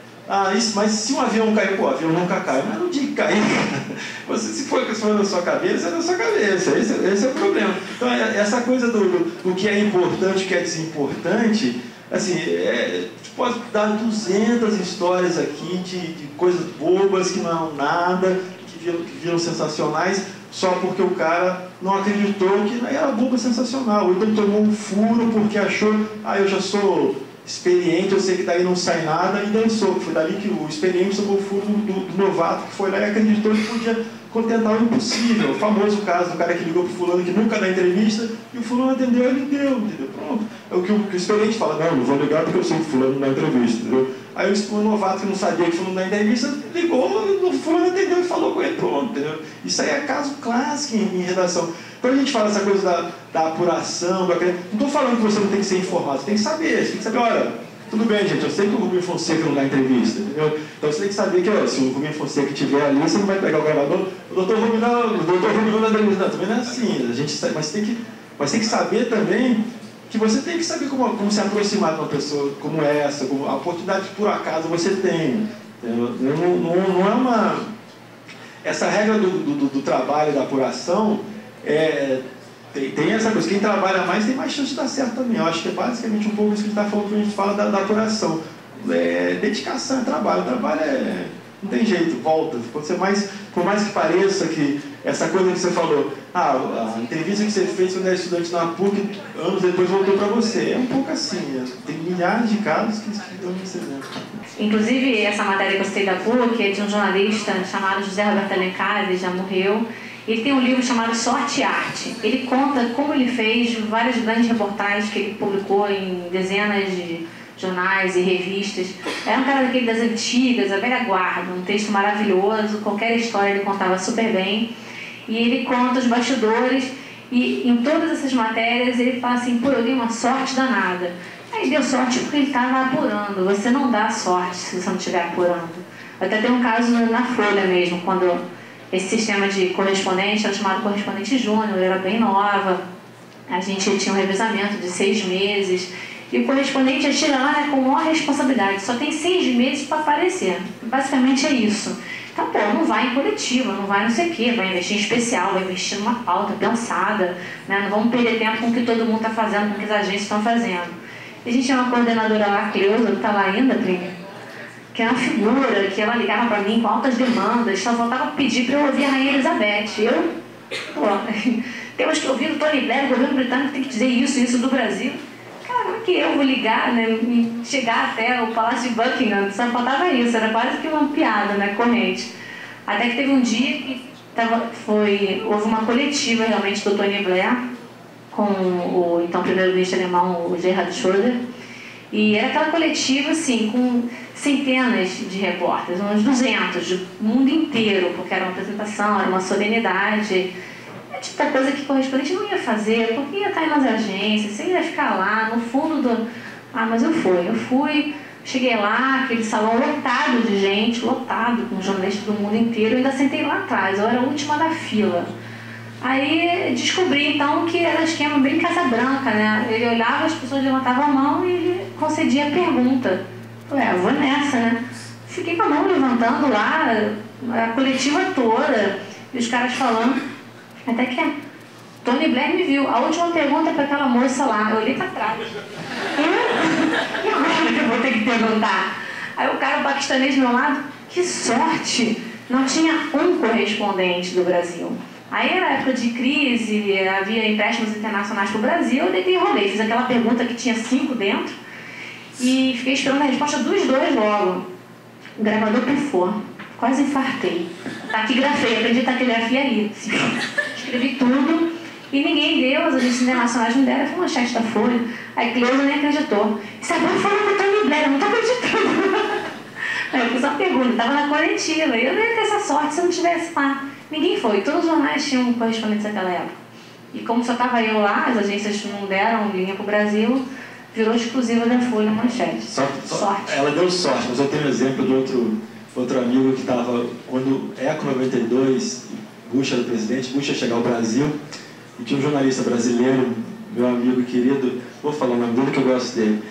ah isso, mas se um avião cair, pô, o avião nunca cai, mas no dia que cair, você, se for que for na sua cabeça, é na sua cabeça, esse, esse é o problema. Então, essa coisa do, do, do que é importante, o que é desimportante, assim, é, pode dar duzentas histórias aqui de, de coisas bobas que não é nada, que viram, que viram sensacionais, só porque o cara não acreditou que era boba sensacional. Ou então tomou um furo porque achou, ah, eu já sou experiente, eu sei que daí não sai nada, e dançou. Foi dali que o experiente tomou o furo do, do, do novato que foi lá e acreditou que podia contentar o impossível. O famoso caso do cara que ligou pro fulano que nunca dá entrevista, e o fulano atendeu, ele deu, entendeu? Pronto. É o que o, que o experiente fala, não, não vou ligar porque eu sei que o fulano não dá entrevista, entendeu? Aí o novato que não sabia que o fulano não dá entrevista, ligou, o fulano atendeu e falou com ele, pronto, entendeu? Isso aí é caso clássico em, em redação. Quando a gente fala essa coisa da, da apuração, da... não estou falando que você não tem que ser informado, você tem que saber, você tem que saber, olha, tudo bem, gente, eu sei que o Rubinho Fonseca não dá entrevista, entendeu? Então você tem que saber que, ó, se o Rubinho Fonseca estiver ali, você não vai pegar o gravador, o doutor Rubinho não, o doutor Rubinho não dá entrevista, não, também não é assim, a gente, mas tem que, mas tem que saber também que você tem que saber como, como se aproximar de uma pessoa como essa, como a oportunidade que por acaso você tem, entendeu? Não, não, não é uma... Essa regra do, do, do trabalho, da apuração, é, tem, tem essa coisa, quem trabalha mais tem mais chance de dar certo também. Eu acho que é basicamente um pouco isso que a gente está falando quando a gente fala da, da apuração. É, dedicação é trabalho, o trabalho é, não tem jeito, volta. Quando você mais, por mais que pareça que essa coisa que você falou, ah, a entrevista que você fez quando era estudante na P U C, anos depois voltou para você. É um pouco assim, né? Tem milhares de casos que dão esse exemplo. Inclusive, essa matéria que eu citei da P U C é de um jornalista chamado José Roberto Alencar, ele já morreu. Ele tem um livro chamado Sorte e Arte. Ele conta como ele fez várias grandes reportagens que ele publicou em dezenas de jornais e revistas. Era um cara daquele das antigas, a velha guarda, um texto maravilhoso, qualquer história ele contava super bem. E ele conta os bastidores, e em todas essas matérias ele fala assim, pô, eu dei uma sorte danada. Aí deu sorte porque ele estava apurando. Você não dá sorte se você não estiver apurando. Até tem um caso na Folha mesmo, quando esse sistema de correspondente era chamado correspondente júnior, eu era bem nova, a gente tinha um revezamento de seis meses, e o correspondente atira lá, né, com maior responsabilidade, só tem seis meses para aparecer. Basicamente é isso. Então, pô, não vai em coletiva, não vai não sei o quê, vai investir em especial, vai investir numa pauta pensada, né? Não vamos perder tempo com o que todo mundo está fazendo, com o que as agências estão fazendo. E a gente tinha uma coordenadora lá, Cleusa, que está lá ainda, Prima, que é uma figura, que ela ligava para mim com altas demandas, só faltava pedir para eu ouvir a Rainha Elizabeth. Eu, pô, temos que ouvir o Tony Blair, o governo britânico tem que dizer isso, isso do Brasil. Cara, que eu vou ligar, né, e chegar até o Palácio de Buckingham, só faltava isso, era quase que uma piada, né, corrente. Até que teve um dia que tava, foi, houve uma coletiva realmente do Tony Blair com o então primeiro-ministro alemão, o Gerhard Schröder, e era aquela coletiva, assim, com centenas de repórteres, uns duzentos, do mundo inteiro, porque era uma apresentação, era uma solenidade. É tipo a coisa que o correspondente não ia fazer, porque ia estar nas agências, você ia ficar lá, no fundo do... Ah, mas eu fui, eu fui, cheguei lá, aquele salão lotado de gente, lotado, com jornalistas do mundo inteiro, eu ainda sentei lá atrás, eu era a última da fila. Aí descobri, então, que era esquema bem Casa Branca, né? Ele olhava, as pessoas levantavam a mão e ele concedia a pergunta. Ué, eu vou nessa, né? Fiquei com a mão levantando lá, a coletiva toda, e os caras falando, até que a Tony Blair me viu. A última pergunta para aquela moça lá, eu olhei para trás. E agora que eu vou ter que perguntar? Aí o cara, o paquistanês do meu lado, que sorte! Não tinha um correspondente do Brasil. Aí era época de crise, havia empréstimos internacionais para o Brasil, eu deitei e rolei, fiz aquela pergunta que tinha cinco dentro e fiquei esperando a resposta dos dois logo. O gravador pifou, quase infartei. Taquigrafei, aprendi taquigrafia ali. Escrevi tudo e ninguém deu, as agências internacionais não deram, foi manchete da Folha. Aí Cleusa nem acreditou. Isabel falou com o Tony Blair, eu não estou acreditando. Aí eu fiz uma pergunta, estava na coletiva, e eu não ia ter essa sorte se eu não estivesse lá. Ninguém foi, todos os jornais tinham correspondentes naquela época. E como só estava eu lá, as agências não deram linha para o Brasil, virou exclusiva da Folha manchete. Só, só, sorte. Ela deu sorte, mas eu tenho um exemplo de outro, outro amigo que estava, quando Eco noventa e dois, Bush era o presidente, Bush ia chegar ao Brasil, e tinha um jornalista brasileiro, meu amigo querido, vou falar o nome dele que eu gosto dele,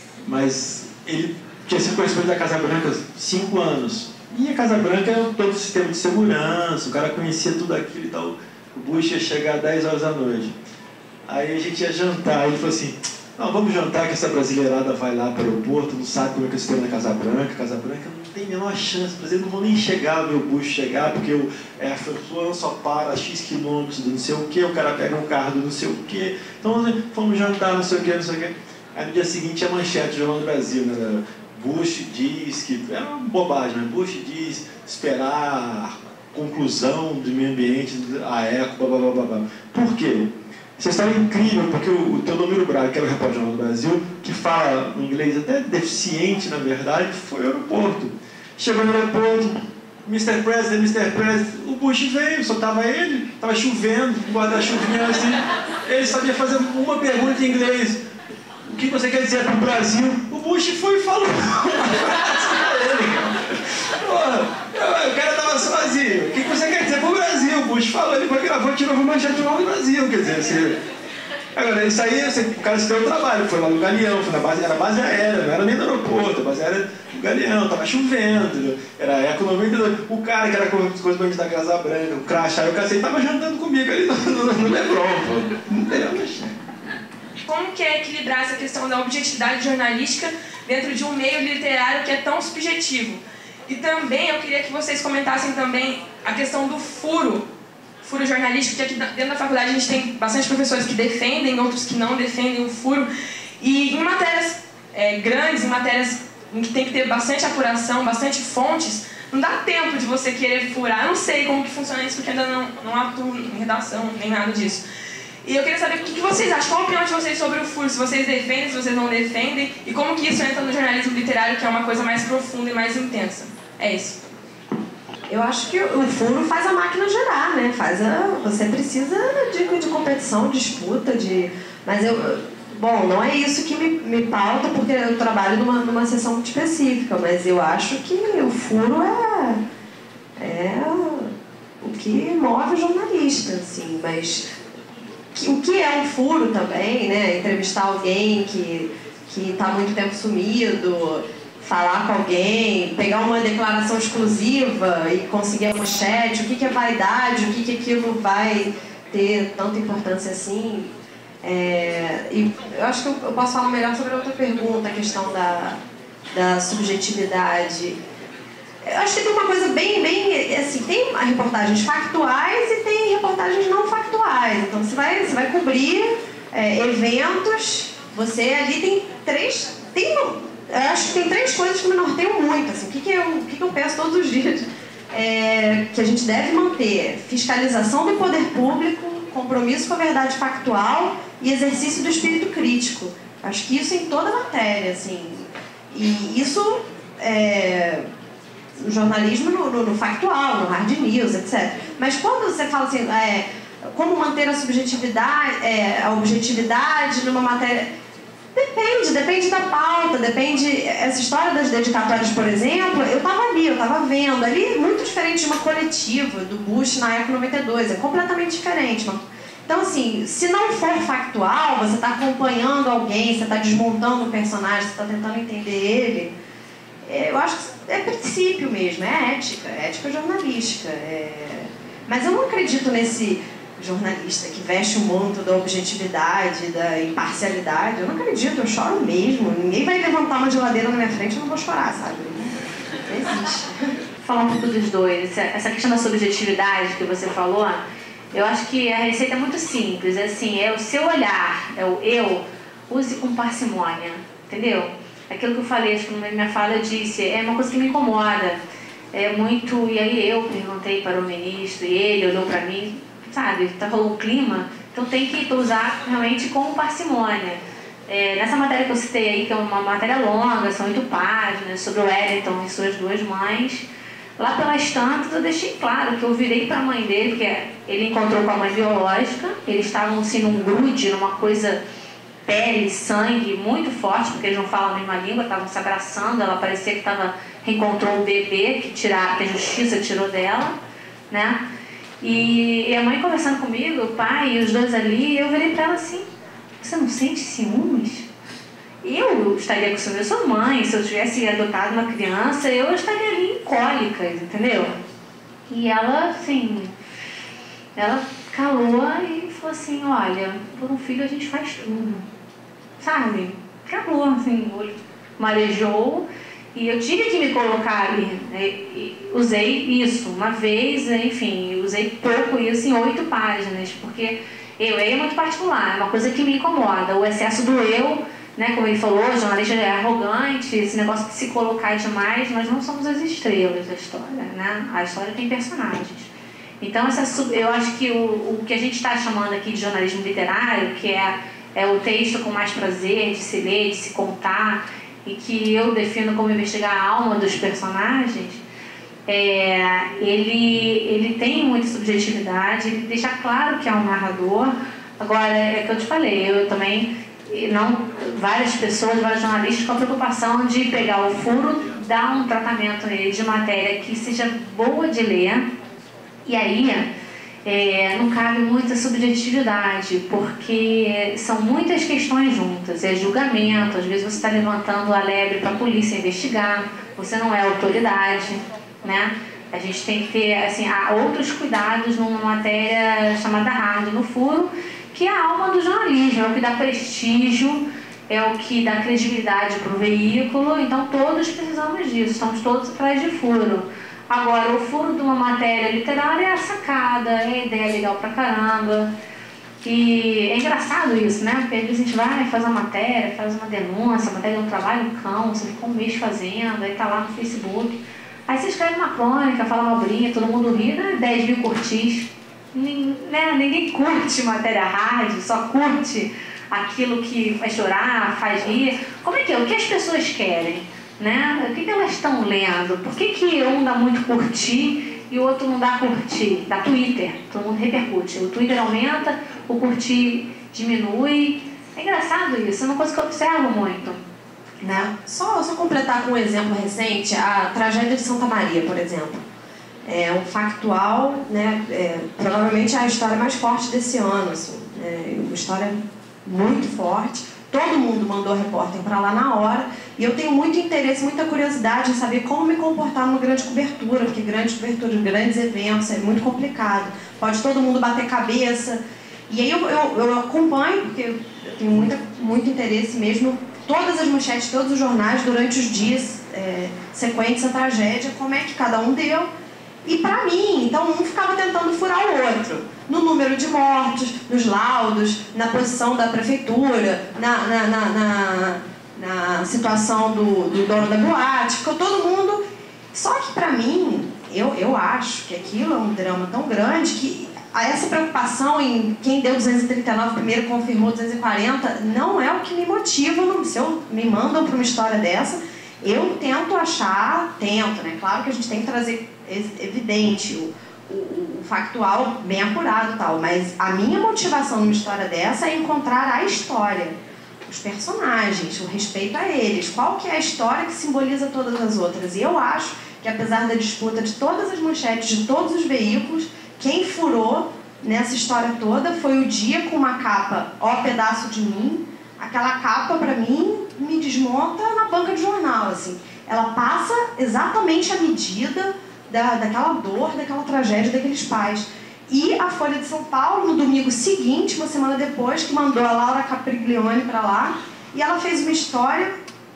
mas ele tinha sido correspondente da Casa Branca há cinco anos. E a Casa Branca é todo o sistema de segurança, o cara conhecia tudo aquilo e tal. O Bush ia chegar às dez horas da noite. Aí a gente ia jantar, ele falou assim, não, vamos jantar que essa brasileirada vai lá para o aeroporto, não sabe como é que é o sistema da Casa Branca, Casa Branca não tem a menor chance, os brasileiros não vão nem chegar, ver o Bush chegar, porque o é, a Fulano só para a X quilômetros do não sei o que, o cara pega um carro do não sei o que, então vamos jantar, não sei o que, não sei o que. Aí no dia seguinte a manchete do Jornal do Brasil, né? Bush diz que, é uma bobagem, né? Bush diz esperar a conclusão do meio ambiente, a Eco, blá, blá, blá, blá. Por quê? Essa história é incrível, porque o, o Teodomiro Braga, que era o repórter do Jornal do Brasil, que fala um inglês até deficiente, na verdade, foi ao aeroporto. Chegou no aeroporto, mister President, mister President, o Bush veio, só estava ele, estava chovendo, um guarda-chuvinha assim, ele sabia fazer uma pergunta em inglês. O que você quer dizer para o Brasil? O Bush foi e falou uma frase para ele. Porra, o cara estava sozinho. O que você quer dizer para o Brasil? O Bush falou, ele foi gravou e tirou uma manchete do Jornal do Brasil. Quer dizer, assim, agora, isso aí, assim, o cara se deu um trabalho. Foi lá no Galeão, foi na base, era base aérea, não era nem no aeroporto, a base aérea do Galeão, estava chovendo, era Eco noventa e dois. O cara que era correspondente da Casa Branca, o crachá, o cacete, estava jantando comigo ali no, no, no Lebron. Pô. Não tem nada. Como que é equilibrar essa questão da objetividade jornalística dentro de um meio literário que é tão subjetivo? E também eu queria que vocês comentassem também a questão do furo, furo jornalístico, porque aqui dentro da faculdade a gente tem bastante professores que defendem, outros que não defendem o furo. E em matérias é, grandes, em matérias em que tem que ter bastante apuração, bastante fontes, não dá tempo de você querer furar. Eu não sei como que funciona isso, porque ainda não, não atuo em redação, nem nada disso. E eu queria saber o que vocês acham, qual a opinião de vocês sobre o furo, se vocês defendem, se vocês não defendem, e como que isso entra no jornalismo literário, que é uma coisa mais profunda e mais intensa. É isso. Eu acho que o furo faz a máquina girar, né? Faz a... Você precisa de, de competição, disputa, de... Mas eu... Bom, não é isso que me, me pauta, porque eu trabalho numa, numa sessão muito específica, mas eu acho que o furo é... É o que move o jornalista, assim, mas... O que é um furo também, né? Entrevistar alguém que que está muito tempo sumido, falar com alguém, pegar uma declaração exclusiva e conseguir a manchete, o que, que é vaidade, o que, que aquilo vai ter tanta importância assim. É, e eu acho que eu, eu posso falar melhor sobre a outra pergunta, a questão da, da subjetividade. Eu acho que tem uma coisa bem, bem, assim, tem reportagens factuais e tem reportagens não factuais. Então, você vai, você vai cobrir é, eventos, você ali tem três, tem, eu acho que tem três coisas que me norteiam muito, assim, o que, que, eu, o que, que eu penso todos os dias, é, que a gente deve manter: fiscalização do poder público, compromisso com a verdade factual e exercício do espírito crítico. Acho que isso em toda a matéria, assim, e isso... É, o jornalismo no, no, no factual, no hard news, etcétera. Mas quando você fala assim, é, como manter a subjetividade, é, a objetividade numa matéria... Depende, depende da pauta, depende... Essa história das dedicatórias, por exemplo, eu estava ali, eu estava vendo. Ali é muito diferente de uma coletiva do Bush na Eco noventa e dois, é completamente diferente. Então, assim, se não for factual, você está acompanhando alguém, você está desmontando um personagem, você está tentando entender ele... Eu acho que é princípio mesmo, é ética, é ética jornalística. É... Mas eu não acredito nesse jornalista que veste o manto da objetividade, da imparcialidade. Eu não acredito, eu choro mesmo. Ninguém vai levantar uma geladeira na minha frente e eu não vou chorar, sabe? existe. Falar um pouco dos dois. Essa questão da subjetividade que você falou, eu acho que a receita é muito simples. É assim, é o seu olhar, é o eu, use com parcimônia, entendeu? Aquilo que eu falei, acho que na minha fala eu disse, é uma coisa que me incomoda. É muito, e aí eu perguntei para o ministro, e ele olhou para mim, sabe, tá rolando um clima, então tem que usar realmente com parcimônia. É, nessa matéria que eu citei aí, que é uma matéria longa, são oito páginas, sobre o Wellington e suas duas mães, lá pelas tantas eu deixei claro que eu virei para a mãe dele, porque ele encontrou com a mãe biológica, eles estavam assim num grude, numa coisa pele, sangue muito forte, porque eles não falam a mesma língua, estavam se abraçando, ela parecia que tava, reencontrou o bebê que, tirar, que a justiça tirou dela, né? E, e a mãe conversando comigo, o pai e os dois ali, eu virei para ela assim, você não sente ciúmes? Eu estaria com ciúmes, eu sou mãe, se eu tivesse adotado uma criança, eu estaria ali em cólicas, entendeu? E ela, assim, ela calou e falou assim, olha, por um filho a gente faz tudo, sabe? Acabou, assim, marejou, e eu tive que me colocar ali, né? E usei isso uma vez, enfim, usei pouco isso em oito páginas, porque eu é muito particular, é uma coisa que me incomoda, o excesso do eu, né, como ele falou, o jornalista é arrogante, esse negócio de se colocar demais, nós não somos as estrelas da história, né? A história tem personagens. Então, essa, eu acho que o, o que a gente está chamando aqui de jornalismo literário, que é, é o texto com mais prazer de se ler, de se contar, e que eu defino como investigar a alma dos personagens, é, ele, ele tem muita subjetividade, ele deixa claro que é um narrador. Agora, é o que eu te falei, eu também, não, várias pessoas, vários jornalistas com a preocupação de pegar o furo, dar um tratamento nele de matéria que seja boa de ler, e aí é, não cabe muita subjetividade, porque são muitas questões juntas, é julgamento, às vezes você está levantando a lebre para a polícia investigar, você não é autoridade, né? A gente tem que ter, assim, há outros cuidados numa matéria chamada hard no furo, que é a alma do jornalismo, é o que dá prestígio, é o que dá credibilidade para o veículo, então todos precisamos disso, estamos todos atrás de furo. Agora, o furo de uma matéria literária é a sacada, é a ideia legal pra caramba. E é engraçado isso, né? Porque às vezes a gente vai, faz uma matéria, faz uma denúncia, a matéria é um trabalho no cão, você ficou um mês fazendo, aí tá lá no Facebook. Aí você escreve uma crônica, fala uma brinha, todo mundo ri, né? dez mil curtis. Ninguém, né? Ninguém curte matéria hard, só curte aquilo que faz chorar, faz rir. Como é que é? O que as pessoas querem? Né? O que, que elas estão lendo? Por que, que um dá muito curtir e o outro não dá curtir? Da Twitter, todo mundo repercute. O Twitter aumenta, o curtir diminui. É engraçado isso, é uma coisa que eu observo muito. Né? Só, só completar com um exemplo recente, a tragédia de Santa Maria, por exemplo. É um factual, né? É, provavelmente é a história mais forte desse ano. Assim, é uma história muito forte. Todo mundo mandou repórter para lá na hora. E eu tenho muito interesse, muita curiosidade em saber como me comportar numa grande cobertura, porque grande cobertura, grandes eventos, é muito complicado. Pode todo mundo bater cabeça. E aí eu, eu, eu acompanho, porque eu tenho muita, muito interesse mesmo, todas as manchetes, todos os jornais, durante os dias é, sequentes à tragédia, como é que cada um deu. E para mim, então um ficava tentando furar o outro. No número de mortos, nos laudos, na posição da prefeitura, na, na, na, na, na situação do, do dono da boate, ficou todo mundo... Só que para mim, eu, eu acho que aquilo é um drama tão grande que essa preocupação em quem deu duzentos e trinta e nove primeiro confirmou duzentos e quarenta não é o que me motiva. No, se eu, me mandam para uma história dessa, eu tento achar, tento, né? Claro que a gente tem que trazer evidente o, o, o factual bem apurado e tal, mas a minha motivação numa história dessa é encontrar a história, os personagens, o respeito a eles, qual que é a história que simboliza todas as outras. E eu acho que apesar da disputa de todas as manchetes, de todos os veículos, quem furou nessa história toda foi o Dia com uma capa, ó pedaço de mim. Aquela capa, para mim, me desmonta na banca de jornal, assim. Ela passa exatamente a medida da, daquela dor, daquela tragédia daqueles pais. E a Folha de São Paulo, no domingo seguinte, uma semana depois, que mandou a Laura Capriglione para lá, e ela fez uma história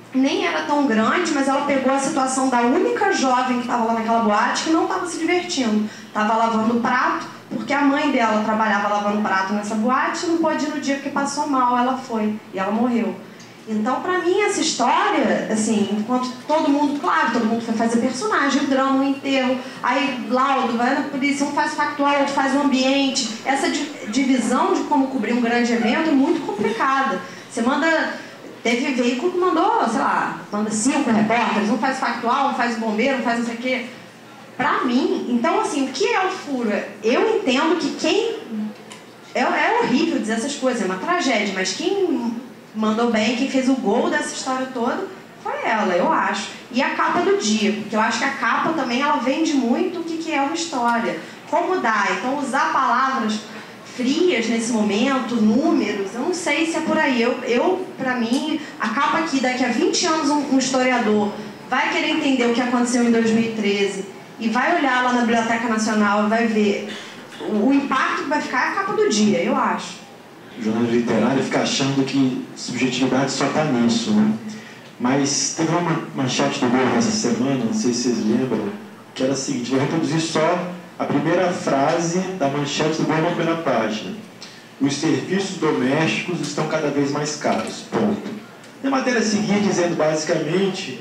nem era tão grande, mas ela pegou a situação da única jovem que estava lá naquela boate que não estava se divertindo. Estava lavando prato, porque a mãe dela trabalhava lavando prato nessa boate e não pôde ir no dia porque passou mal, ela foi e ela morreu. Então, pra mim, essa história, assim, enquanto todo mundo, claro, todo mundo foi fazer personagem, o drama, o enterro, aí laudo, vai na polícia, um faz factual, outro faz o ambiente. Essa divisão de como cobrir um grande evento é muito complicada. Você manda, teve veículo que mandou, sei lá, manda cinco repórteres, um faz factual, um faz o bombeiro, um faz não sei o quê. Pra mim, então, assim, o que é o furo? Eu entendo que quem... É, é horrível dizer essas coisas, é uma tragédia, mas quem... mandou bem, quem fez o gol dessa história toda foi ela, eu acho. E a capa do dia, porque eu acho que a capa também ela vende muito o que, que é uma história. Como dá? Então usar palavras frias nesse momento, números, eu não sei se é por aí. Eu, eu pra mim, a capa aqui, daqui a vinte anos um, um historiador vai querer entender o que aconteceu em dois mil e treze e vai olhar lá na Biblioteca Nacional e vai ver o, o impacto que vai ficar é a capa do dia, eu acho. O jornalismo literário fica achando que subjetividade só está nisso, né? Mas teve uma manchete do Globo essa semana, não sei se vocês lembram, que era a seguinte: vou reproduzir só a primeira frase da manchete do Globo na primeira página. Os serviços domésticos estão cada vez mais caros, ponto. E a matéria seguinte dizendo basicamente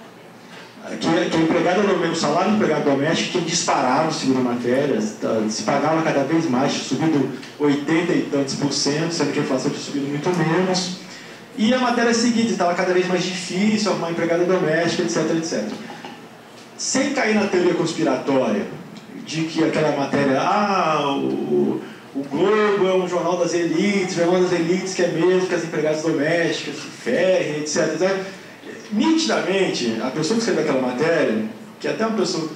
que a empregada doméstica, o salário do empregado doméstico tinha disparado, segundo a matéria, se pagava cada vez mais, tinha subido oitenta e tantos por cento, sendo que a inflação tinha subido muito menos. E a matéria seguinte, estava cada vez mais difícil arrumar empregada doméstica, etc, etcétera. Sem cair na teoria conspiratória de que aquela matéria, ah, o, o Globo é um jornal das elites, o jornal das elites que é mesmo que as empregadas domésticas se ferrem, etc, etcétera. Nitidamente, a pessoa que escreveu aquela matéria, que é até uma pessoa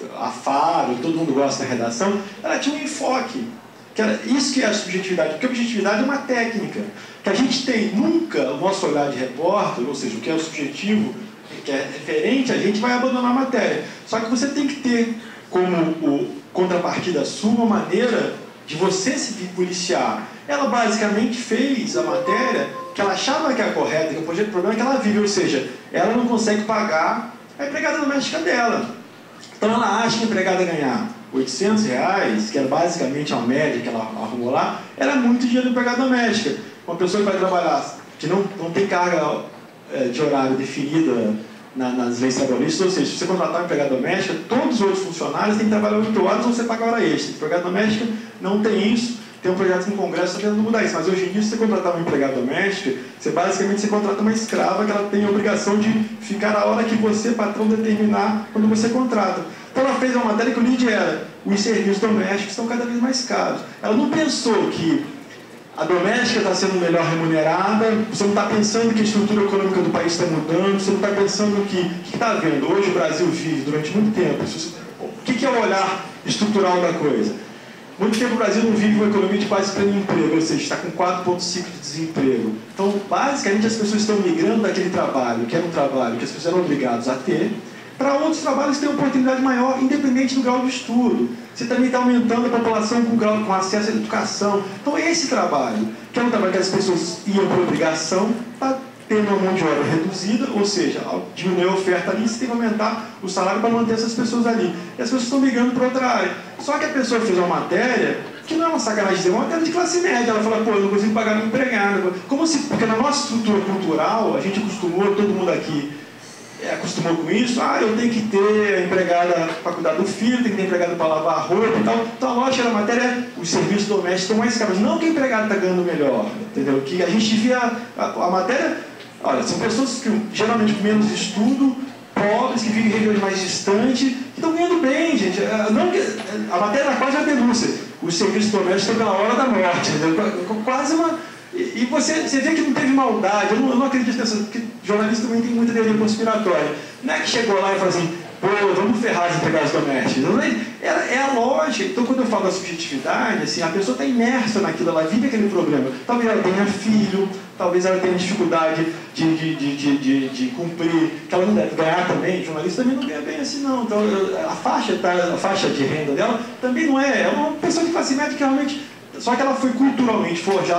afável, todo mundo gosta da redação, ela tinha um enfoque. Que era isso que é a subjetividade, porque a objetividade é uma técnica. Que a gente tem nunca o nosso olhar de repórter, ou seja, o que é o subjetivo, que é referente, a gente vai abandonar a matéria. Só que você tem que ter como o contrapartida sua uma maneira de você se policiar. Ela basicamente fez a matéria que ela achava que era correta, que o problema é que ela vive, ou seja, ela não consegue pagar a empregada doméstica dela. Então ela acha que a empregada ganhar oitocentos reais, que era basicamente a média que ela arrumou lá, era muito dinheiro de empregada doméstica. Uma pessoa que vai trabalhar, que não, não tem carga é, de horário definida na, nas leis trabalhistas, ou seja, se você contratar uma empregada doméstica, todos os outros funcionários têm que trabalhar oito horas ou você paga hora extra. A empregada doméstica não tem isso. Tem um projeto no Congresso tentando mudar isso, mas hoje em dia, se você contratar uma empregada doméstica, você basicamente você contrata uma escrava que ela tem a obrigação de ficar a hora que você, patrão, determinar quando você contrata. Então ela fez uma matéria que o lead era: os serviços domésticos estão cada vez mais caros. Ela não pensou que a doméstica está sendo melhor remunerada, você não está pensando que a estrutura econômica do país está mudando, você não está pensando que o que está havendo. Hoje o Brasil vive durante muito tempo. O que é o olhar estrutural da coisa? Muito tempo o Brasil não vive uma economia de quase pleno emprego, ou seja, está com quatro vírgula cinco de desemprego. Então, basicamente, as pessoas estão migrando daquele trabalho, que era um trabalho que as pessoas eram obrigadas a ter, para outros trabalhos que têm uma oportunidade maior, independente do grau de estudo. Você também está aumentando a população com, grau, com acesso à educação. Então, esse trabalho, que é um trabalho que as pessoas iam por obrigação, está tendo uma mão de obra reduzida, ou seja, ao diminuir a oferta ali, você tem que aumentar o salário para manter essas pessoas ali. E as pessoas estão migrando para outra área. Só que a pessoa fez uma matéria, que não é uma sacanagem dizer, é uma matéria de classe média. Ela fala, pô, eu não consigo pagar meu empregado. Como se, porque na nossa estrutura cultural, a gente acostumou, todo mundo aqui é, acostumou com isso, ah, eu tenho que ter empregada para cuidar do filho, tenho que ter empregado para lavar a roupa e tal. Então a lógica da matéria é, os serviços domésticos estão mais caros. Não que o empregado está ganhando melhor, entendeu? Que a gente devia, a, a matéria... Olha, são pessoas que geralmente com menos estudo, pobres, que vivem em regiões mais distantes, que estão ganhando bem, gente. Não, a matéria quase é uma denúncia. Os serviços domésticos estão pela hora da morte, entendeu? Quase uma... E você, você vê que não teve maldade. Eu não, eu não acredito nessa... Porque jornalista também tem muita teoria conspiratória. Não é que chegou lá e falou assim, pô, vamos ferrar as empregadas domésticas. É, é a lógica. Então, quando eu falo da subjetividade, assim, a pessoa está imersa naquilo, ela vive aquele problema. Talvez ela tenha filho, talvez ela tenha dificuldade de, de, de, de, de, de cumprir, que ela não deve ganhar também. Jornalista também não ganha bem assim, não. Então, a faixa, a faixa de renda dela também não é. É uma pessoa de classe média que realmente... Só que ela foi culturalmente forjada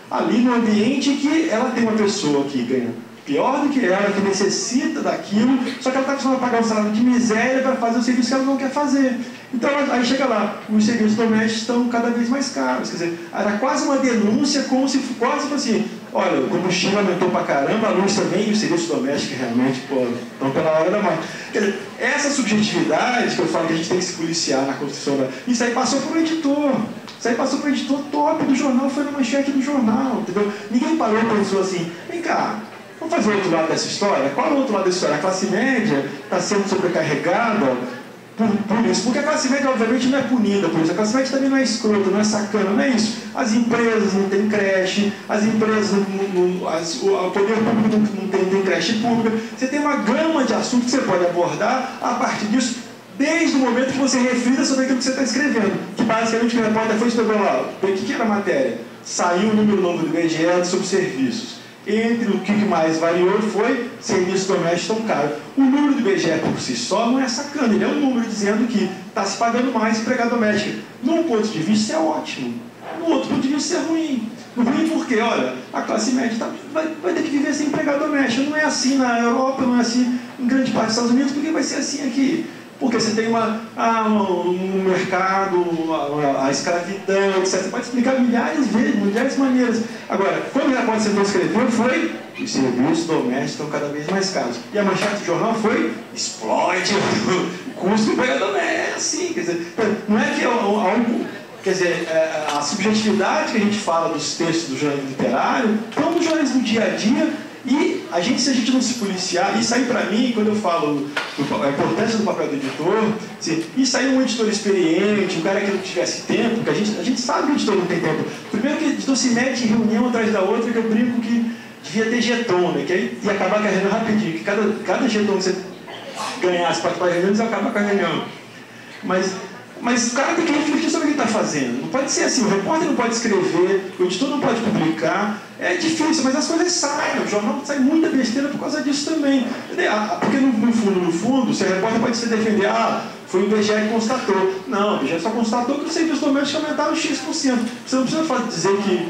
ali no ambiente que ela tem uma pessoa que ganha pior do que ela, que necessita daquilo, só que ela está acostumada a pagar um salário de miséria para fazer o serviço que ela não quer fazer. Então, aí chega lá, os serviços domésticos estão cada vez mais caros. Quer dizer, era quase uma denúncia, como se quase assim, olha, o combustível aumentou pra caramba, a luz também, e os serviços domésticos realmente, pô, estão pela hora da morte. Quer dizer, essa subjetividade que eu falo que a gente tem que se policiar na construção da... Isso aí passou por um editor. Isso aí passou por um editor top do jornal, foi na manchete do jornal, entendeu? Ninguém parou e pensou assim, vem cá, vamos fazer o outro lado dessa história? Qual é o outro lado dessa história? A classe média está sendo sobrecarregada por, por isso. Porque a classe média, obviamente, não é punida por isso. A classe média também não é escrota, não é sacana, não é isso. As empresas não têm creche, as empresas, não, não, as, o poder público não, não, tem, não tem creche pública. Você tem uma gama de assuntos que você pode abordar a partir disso, desde o momento que você reflita sobre aquilo que você está escrevendo. Que basicamente o repórter foi escrever lá. O que, que era a matéria? Saiu o número novo do I B G E sobre serviços. Entre o que mais variou foi serviços domésticos tão caros. O número do I B G E por si só não é sacana, ele é um número dizendo que está se pagando mais empregada doméstica. Num ponto de vista isso é ótimo, no outro ponto de vista isso é ruim. Ruim porque, olha, a classe média tá, vai, vai ter que viver sem empregada doméstica. Não é assim na Europa, não é assim em grande parte dos Estados Unidos, porque vai ser assim aqui. Porque você tem uma, ah, um mercado, a, a escravidão, etcétera. Você pode explicar milhares de vezes, milhares de maneiras. Agora, quando o repórter Central escreveu, foi os serviços domésticos estão cada vez mais caros. E a manchete do jornal foi explode o custo do empregador. É assim, quer dizer, não é que é algo... Quer dizer, a subjetividade que a gente fala dos textos do jornalismo literário estão no jornalismo do dia a dia. E a gente, se a gente não se policiar, isso aí para mim, quando eu falo do, a importância do papel do editor, assim, isso aí um editor experiente, um cara que não tivesse tempo, porque a gente, a gente sabe que o editor não tem tempo. Primeiro que o editor se mete em reunião atrás da outra, que eu brinco que devia ter jeton, né? Que aí ia acabar com a reunião rapidinho, que cada, cada jeton que você ganhasse para participar da reunião, você acaba com a reunião. Mas... Mas o cara tem que refletir sobre o que ele está fazendo. Não pode ser assim, o repórter não pode escrever, o editor não pode publicar. É difícil, mas as coisas saem. O jornal sai muita besteira por causa disso também. Porque no, no fundo, no fundo, se o repórter pode se defender, ah, foi o I B G E que constatou. Não, o I B G E só constatou que os serviços domésticos aumentaram X por cento. Você não precisa dizer que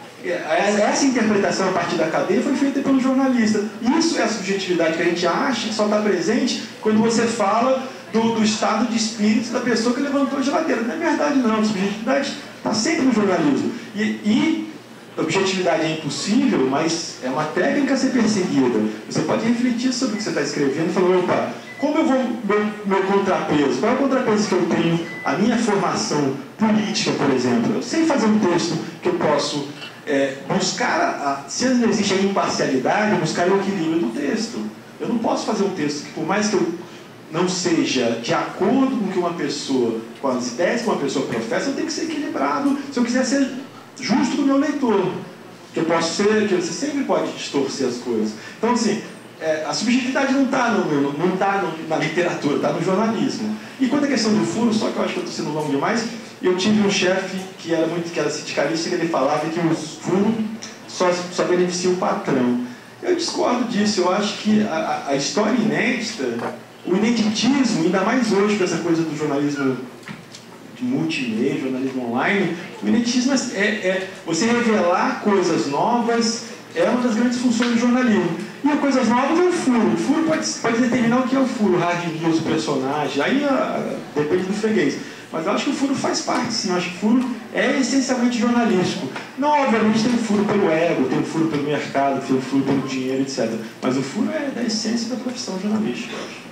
essa interpretação a partir da cadeia foi feita pelo jornalista. Isso é a subjetividade que a gente acha que só está presente quando você fala Do, do estado de espírito da pessoa que levantou a geladeira. Não é verdade, não. A subjetividade está sempre no jornalismo. E, e a objetividade é impossível, mas é uma técnica a ser perseguida. Você pode refletir sobre o que você está escrevendo e falar, opa, como eu vou, meu, meu contrapeso? Qual é o contrapeso que eu tenho? A minha formação política, por exemplo. Eu sei fazer um texto que eu posso é, buscar, a, a, se não existe a imparcialidade, buscar o equilíbrio do texto. Eu não posso fazer um texto que, por mais que eu não seja de acordo com que uma pessoa, com as ideias que uma pessoa professa, eu tenho que ser equilibrado. Se eu quiser ser justo com o meu leitor, que eu posso ser, que você sempre pode distorcer as coisas. Então, assim, é, a subjetividade não está no, não tá no, na literatura, está no jornalismo. E quanto à questão do furo, só que eu acho que eu estou sendo longo demais, eu tive um chefe que era muito, que era sindicalista, que ele falava que o furo só, só beneficia o patrão. Eu discordo disso. Eu acho que a, a história inédita, o ineditismo, ainda mais hoje com essa coisa do jornalismo de multimedia, jornalismo online, o ineditismo é, é você revelar coisas novas, é uma das grandes funções do jornalismo. E a coisas novas é o furo. O furo pode, pode determinar o que é o furo, o hard news, o personagem, aí a, depende do freguês. Mas eu acho que o furo faz parte, sim. Eu acho que o furo é essencialmente jornalístico. Não, obviamente, tem o furo pelo ego, tem o furo pelo mercado, tem o furo pelo dinheiro, etcétera. Mas o furo é da essência da profissão jornalística, eu acho.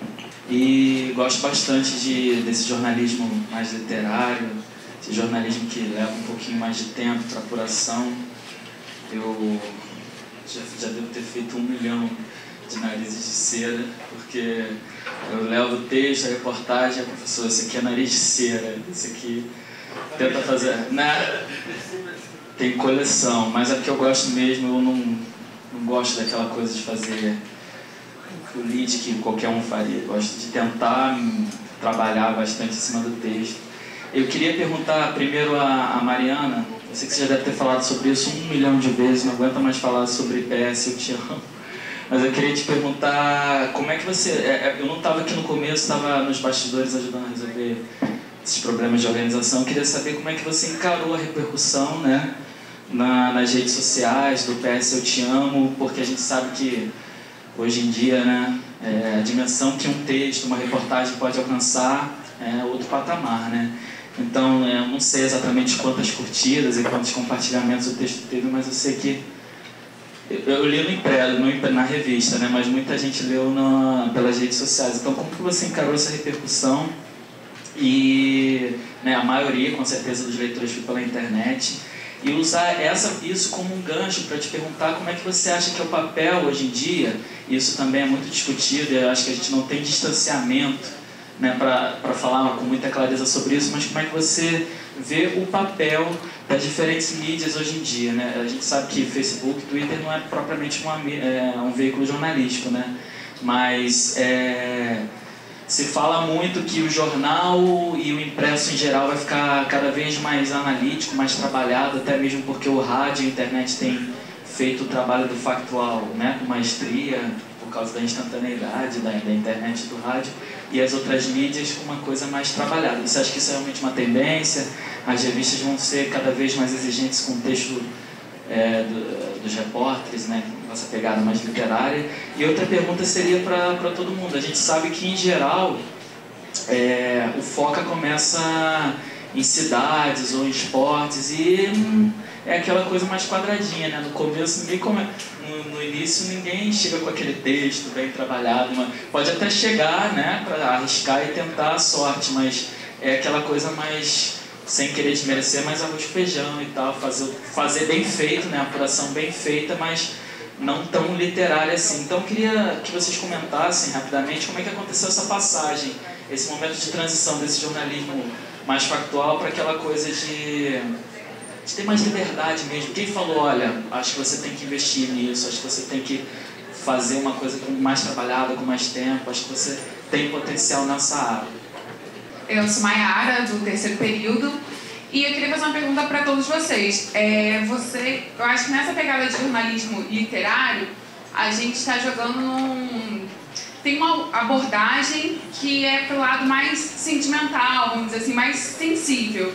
E gosto bastante de, desse jornalismo mais literário, esse jornalismo que leva um pouquinho mais de tempo para apuração. Eu já, já devo ter feito um milhão de narizes de cera, porque eu levo o texto, a reportagem, a professora, esse aqui é nariz de cera, esse aqui tenta fazer... Né? Tem coleção, mas é porque eu gosto mesmo, eu não, não gosto daquela coisa de fazer política que qualquer um faria. Eu gosto de tentar trabalhar bastante em cima do texto. Eu queria perguntar primeiro a, a Mariana, eu sei que você já deve ter falado sobre isso um milhão de vezes, não aguenta mais falar sobre P S, eu te amo. Mas eu queria te perguntar, como é que você... É, eu não estava aqui no começo, estava nos bastidores ajudando a resolver esses problemas de organização. Eu queria saber como é que você encarou a repercussão, né, na, nas redes sociais do P S Eu Te Amo, porque a gente sabe que hoje em dia, né, é, a dimensão que um texto, uma reportagem pode alcançar é outro patamar, né? Então, eu não sei exatamente quantas curtidas e quantos compartilhamentos o texto teve, mas eu sei que eu li no impresso, na revista, né? Mas muita gente leu na, pelas redes sociais. Então, como que você encarou essa repercussão? E, né, a maioria, com certeza, dos leitores foi pela internet. E usar essa, isso como um gancho para te perguntar como é que você acha que é o papel hoje em dia. Isso também é muito discutido, eu acho que a gente não tem distanciamento, né, para falar com muita clareza sobre isso, mas como é que você vê o papel das diferentes mídias hoje em dia, né? A gente sabe que Facebook, Twitter não é propriamente uma, é, um veículo jornalístico, né? Mas é, se fala muito que o jornal e o impresso em geral vai ficar cada vez mais analítico, mais trabalhado, até mesmo porque o rádio e a internet têm feito o trabalho do factual, né, com maestria, por causa da instantaneidade da, da internet e do rádio, e as outras mídias com uma coisa mais trabalhada. Você acha que isso é realmente uma tendência? As revistas vão ser cada vez mais exigentes com o texto é, do, dos repórteres, né, com essa pegada mais literária? E outra pergunta seria para todo mundo. A gente sabe que, em geral, é, o foco começa em cidades ou em esportes e hum, é aquela coisa mais quadradinha, né? No começo, ninguém come... no, no início, ninguém chega com aquele texto bem trabalhado. Uma... Pode até chegar, né, para arriscar e tentar a sorte, mas é aquela coisa mais, sem querer desmerecer, mais arroz com feijão e tal, fazer, fazer bem feito, né? A apuração bem feita, mas não tão literária assim. Então, eu queria que vocês comentassem rapidamente como é que aconteceu essa passagem, esse momento de transição desse jornalismo mais factual para aquela coisa de, de ter mais liberdade mesmo. Quem falou, olha, acho que você tem que investir nisso, acho que você tem que fazer uma coisa com mais trabalhada, com mais tempo, acho que você tem potencial nessa área? Eu sou Maiara, do terceiro período, e eu queria fazer uma pergunta para todos vocês. É, você, eu acho que nessa pegada de jornalismo literário, a gente está jogando num... Tem uma abordagem que é pro lado mais sentimental, vamos dizer assim, mais sensível.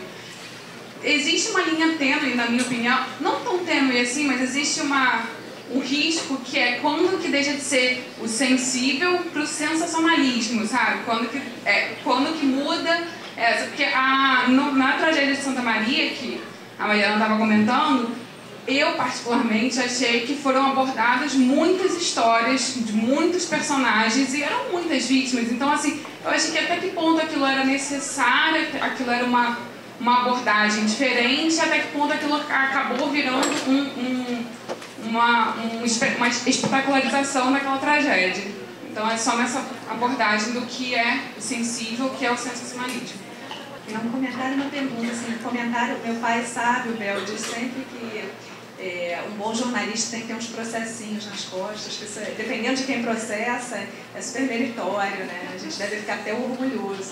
Existe uma linha tênue, na minha opinião, não tão tênue assim, mas existe uma, um risco que é quando que deixa de ser o sensível pro sensacionalismo, sabe? Quando que, é, quando que muda... É, porque a, no, na tragédia de Santa Maria, que a Mariana estava comentando, eu, particularmente, achei que foram abordadas muitas histórias de muitos personagens e eram muitas vítimas. Então, assim, eu achei que até que ponto aquilo era necessário, aquilo era uma, uma abordagem diferente, até que ponto aquilo acabou virando um, um, uma, um, uma espetacularização daquela tragédia. Então, é só nessa abordagem do que é sensível, que é o sensacionalismo. Não, um comentário e uma pergunta. Assim, um comentário, meu pai sabe, o Bel, diz sempre que É, um bom jornalista tem que ter uns processinhos nas costas, que isso é, dependendo de quem processa, é super meritório, né? A gente deve ficar até orgulhoso.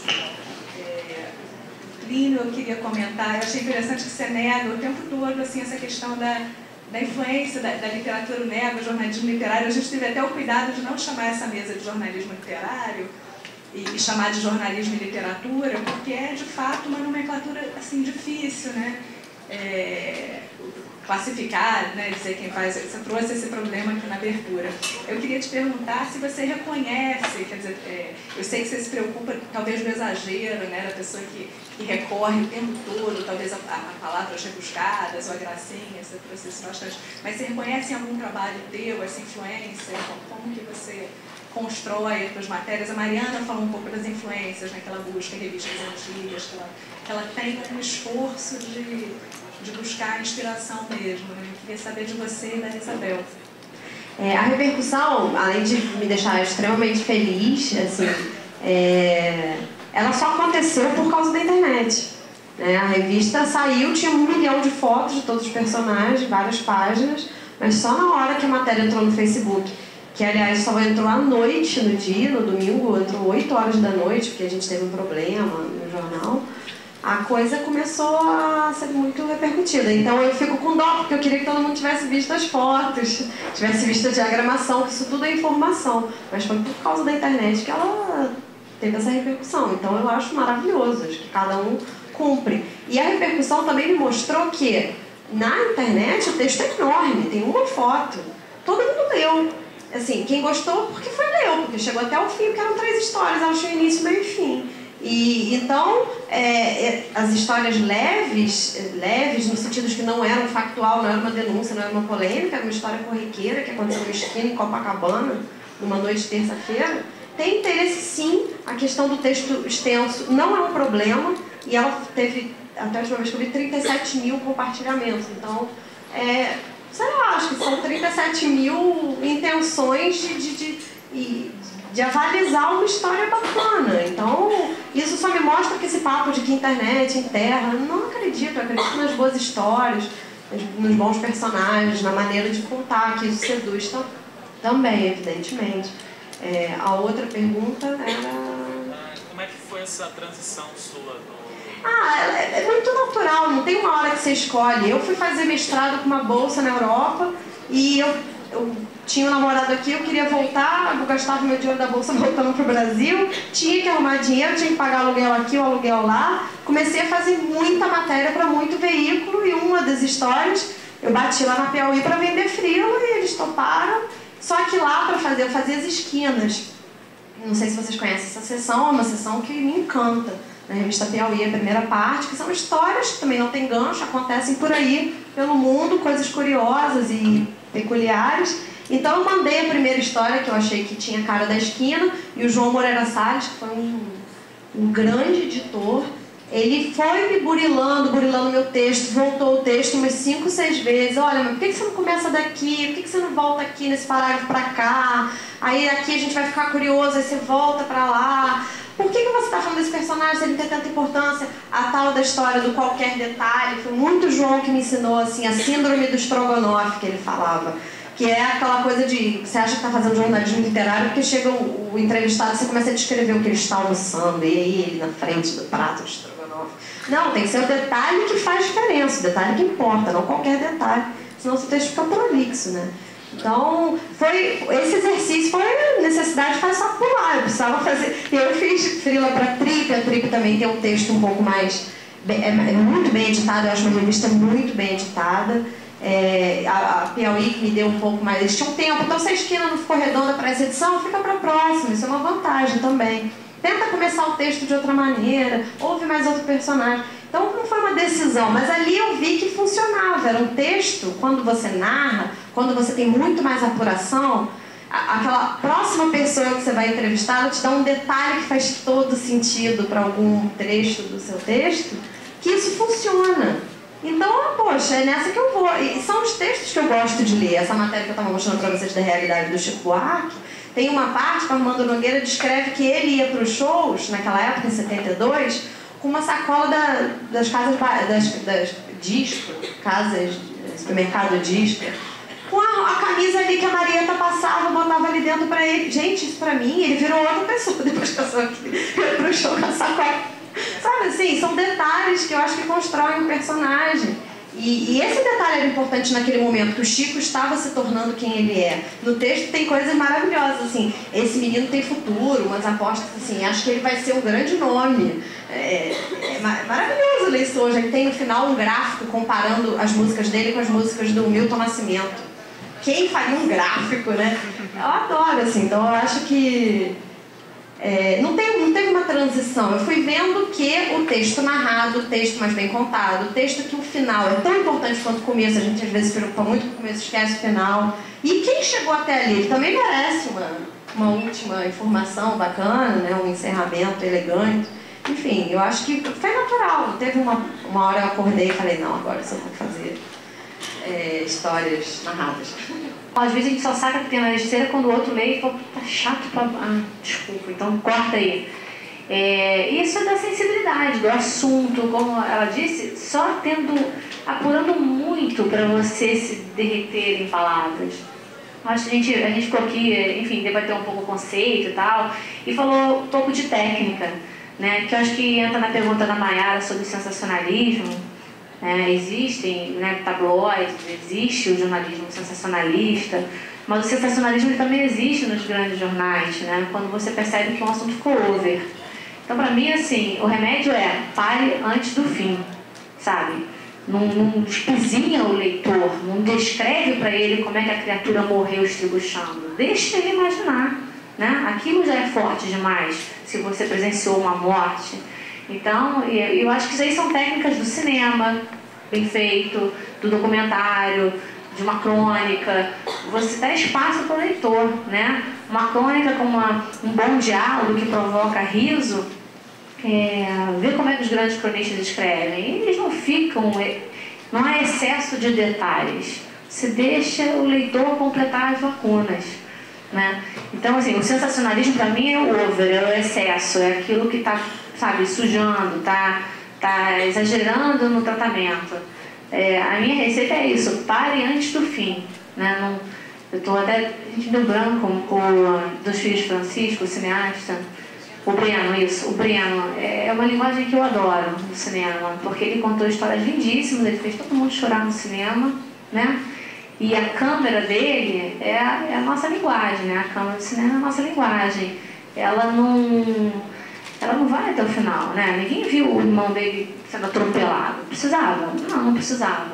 É, Plínio, eu queria comentar, eu achei interessante que você nega o tempo todo assim, essa questão da, da influência da, da literatura, nega o jornalismo literário. A gente teve até o cuidado de não chamar essa mesa de jornalismo literário e, e chamar de jornalismo e literatura, porque é de fato uma nomenclatura assim, difícil, né? É, classificar, né, dizer quem faz, você trouxe esse problema aqui na abertura. Eu queria te perguntar se você reconhece, quer dizer, é, eu sei que você se preocupa talvez do exagero, né, da pessoa que, que recorre o tempo todo, talvez a, a, a palavras rebuscadas ou a gracinha, você trouxe isso bastante, mas você reconhece em algum trabalho teu essa influência, como, como que você constrói as suas matérias? A Mariana falou um pouco das influências, né, que ela busca em revistas antigas, que ela, que ela tem um esforço de de buscar a inspiração mesmo, né? Eu queria saber de você e da Isabel. É, a repercussão, além de me deixar extremamente feliz, assim, é, ela só aconteceu por causa da internet. Né? A revista saiu, tinha um milhão de fotos de todos os personagens, várias páginas, mas só na hora que a matéria entrou no Facebook, que aliás só entrou à noite no dia, no domingo, entrou oito horas da noite, porque a gente teve um problema no jornal, a coisa começou a ser muito repercutida. Então eu fico com dó, porque eu queria que todo mundo tivesse visto as fotos, tivesse visto a diagramação, que isso tudo é informação. Mas foi por causa da internet que ela teve essa repercussão. Então eu acho maravilhoso, acho que cada um cumpre. E a repercussão também me mostrou que Na internet o texto é enorme, tem uma foto. Todo mundo leu. Assim, quem gostou, porque foi leu, porque chegou até o fim, porque eram três histórias, elas tinham início, meio e fim. E, então, é, as histórias leves, leves no sentido de que não eram factual, não era uma denúncia, não era uma polêmica, era uma história corriqueira que aconteceu no esquina, em Copacabana, numa noite de terça-feira, tem interesse sim. A questão do texto extenso não é um problema, e ela teve, até a última vez que eu vi, trinta e sete mil compartilhamentos. Então, é, sei lá, acho que são trinta e sete mil intenções de, de, de, de, de avalizar uma história bacana. Então, isso só me mostra que esse papo de que internet enterra, não acredito, eu acredito nas boas histórias, nos bons personagens, na maneira de contar, que isso seduz também, evidentemente. É, a outra pergunta era... Como é que foi essa transição sua? No... Ah, é, é muito natural, não tem uma hora que você escolhe. Eu fui fazer mestrado com uma bolsa na Europa e eu, eu tinha um namorado aqui, eu queria voltar, eu gastava meu dinheiro da bolsa voltando para o Brasil, tinha que arrumar dinheiro, tinha que pagar aluguel aqui, o aluguel lá. Comecei a fazer muita matéria para muito veículo e uma das histórias, eu bati lá na Piauí para vender frila e eles toparam. Só que lá, para fazer, eu fazia as esquinas. Não sei se vocês conhecem essa sessão, é uma sessão que me encanta. Na revista Piauí, a primeira parte, que são histórias que também não tem gancho, acontecem por aí, pelo mundo, coisas curiosas e peculiares. Então eu mandei a primeira história, que eu achei que tinha cara da esquina, e o João Moreira Salles, que foi um, um grande editor, ele foi me burilando, burilando meu texto, voltou o texto umas cinco, seis vezes. Olha, mas por que você não começa daqui? Por que você não volta aqui nesse parágrafo pra cá? Aí aqui a gente vai ficar curioso, aí você volta pra lá. Por que, que você está falando desse personagem, se ele tem tanta importância? A tal da história do qualquer detalhe, foi muito o João que me ensinou assim, a síndrome do Strogonoff, que ele falava. Que é aquela coisa de, você acha que está fazendo jornalismo literário, porque chega o, o entrevistado e você começa a descrever o que ele está almoçando, e aí ele na frente do prato de Strogonoff. Não, tem que ser o detalhe que faz diferença, o detalhe que importa, não qualquer detalhe. Senão o seu texto fica prolixo, né? Então, foi, esse exercício foi a necessidade de fazer só pular. Eu precisava fazer. Eu fiz frila para a Trip, a Trip também tem um texto um pouco mais. É, é muito bem editado, eu acho uma revista muito bem editada. É, a, a Piauí me deu um pouco mais. Eles tinham tempo, então se a esquina não ficou redonda para essa edição, fica para a próxima. Isso é uma vantagem também. Tenta começar o texto de outra maneira, ouve mais outro personagem. Então não foi uma decisão, mas ali eu vi que funcionava. Era um texto, quando você narra, quando você tem muito mais apuração, a, aquela próxima pessoa que você vai entrevistar, ela te dá um detalhe que faz todo sentido para algum trecho do seu texto, que isso funciona. Então, poxa, é nessa que eu vou. E são os textos que eu gosto de ler. Essa matéria que eu estava mostrando para vocês da realidade do Chico Buarque, tem uma parte que o Armando Nogueira descreve que ele ia para os shows, naquela época, em setenta e dois, com uma sacola da, das casas, das, das disco, casas, supermercado disco, com a, a camisa ali que a Marieta passava, botava ali dentro para ele. Gente, isso para mim, ele virou outra pessoa depois que eu sou aqui, ia pro show com a sacola. Sabe assim, são detalhes que eu acho que constroem um personagem. E, e esse detalhe era importante naquele momento, que o Chico estava se tornando quem ele é. No texto tem coisas maravilhosas, assim, esse menino tem futuro, umas apostas assim, acho que ele vai ser um grande nome. É, é maravilhoso ler isso hoje. Ele tem no final um gráfico comparando as músicas dele com as músicas do Milton Nascimento. Quem faria um gráfico, né? Eu adoro, assim, então eu acho que... É, não, teve, não teve uma transição. Eu fui vendo que o texto narrado, o texto mais bem contado, o texto que o final é tão importante quanto o começo, a gente às vezes se preocupa muito com o começo, esquece o final. E quem chegou até ali, ele também merece uma, uma última informação bacana, né? Um encerramento elegante. Enfim, eu acho que foi natural. Teve uma, uma hora eu acordei e falei, não, agora eu só vou fazer é, histórias narradas. Às vezes a gente só saca que tem na besteira quando o outro lê e fala, tá chato pra... Ah, desculpa, então corta aí. É, isso é da sensibilidade, do assunto, como ela disse, só tendo, apurando muito para você se derreter em palavras. Acho que a gente, a gente ficou aqui, enfim, debateu um pouco o conceito e tal, e falou um pouco de técnica, né, que eu acho que entra na pergunta da Mayara sobre o sensacionalismo. É, existem, né, tabloides, existe o jornalismo sensacionalista, mas o sensacionalismo ele também existe nos grandes jornais, né, quando você percebe que um assunto ficou over. Então, para mim, assim, o remédio é pare antes do fim, sabe? não, não espizinha o leitor, não descreve para ele como é que a criatura morreu estribuchando. Deixa ele imaginar, né? Aquilo já é forte demais, se você presenciou uma morte. Então, eu acho que isso aí são técnicas do cinema, bem feito, do documentário, de uma crônica. Você dá espaço para o leitor, né? Uma crônica com uma, um bom diálogo que provoca riso. É, ver como é que os grandes cronistas escrevem. Eles não ficam, não há excesso de detalhes. Você deixa o leitor completar as lacunas, né? Então, assim, o sensacionalismo para mim é o over, é o excesso, é aquilo que está, sabe, sujando, está tá exagerando no tratamento. É, a minha receita é isso: pare antes do fim, né? Não, eu estou até, a gente deu branco com o dos filhos de Francisco, o cineasta. O Breno, isso, o Breno, é uma linguagem que eu adoro no cinema, porque ele contou histórias lindíssimas, ele fez todo mundo chorar no cinema, né? E a câmera dele é a, é a nossa linguagem, né? A câmera do cinema é a nossa linguagem. Ela não, ela não vai até o final, né? Ninguém viu o irmão dele sendo atropelado. Precisava? Não, não precisava.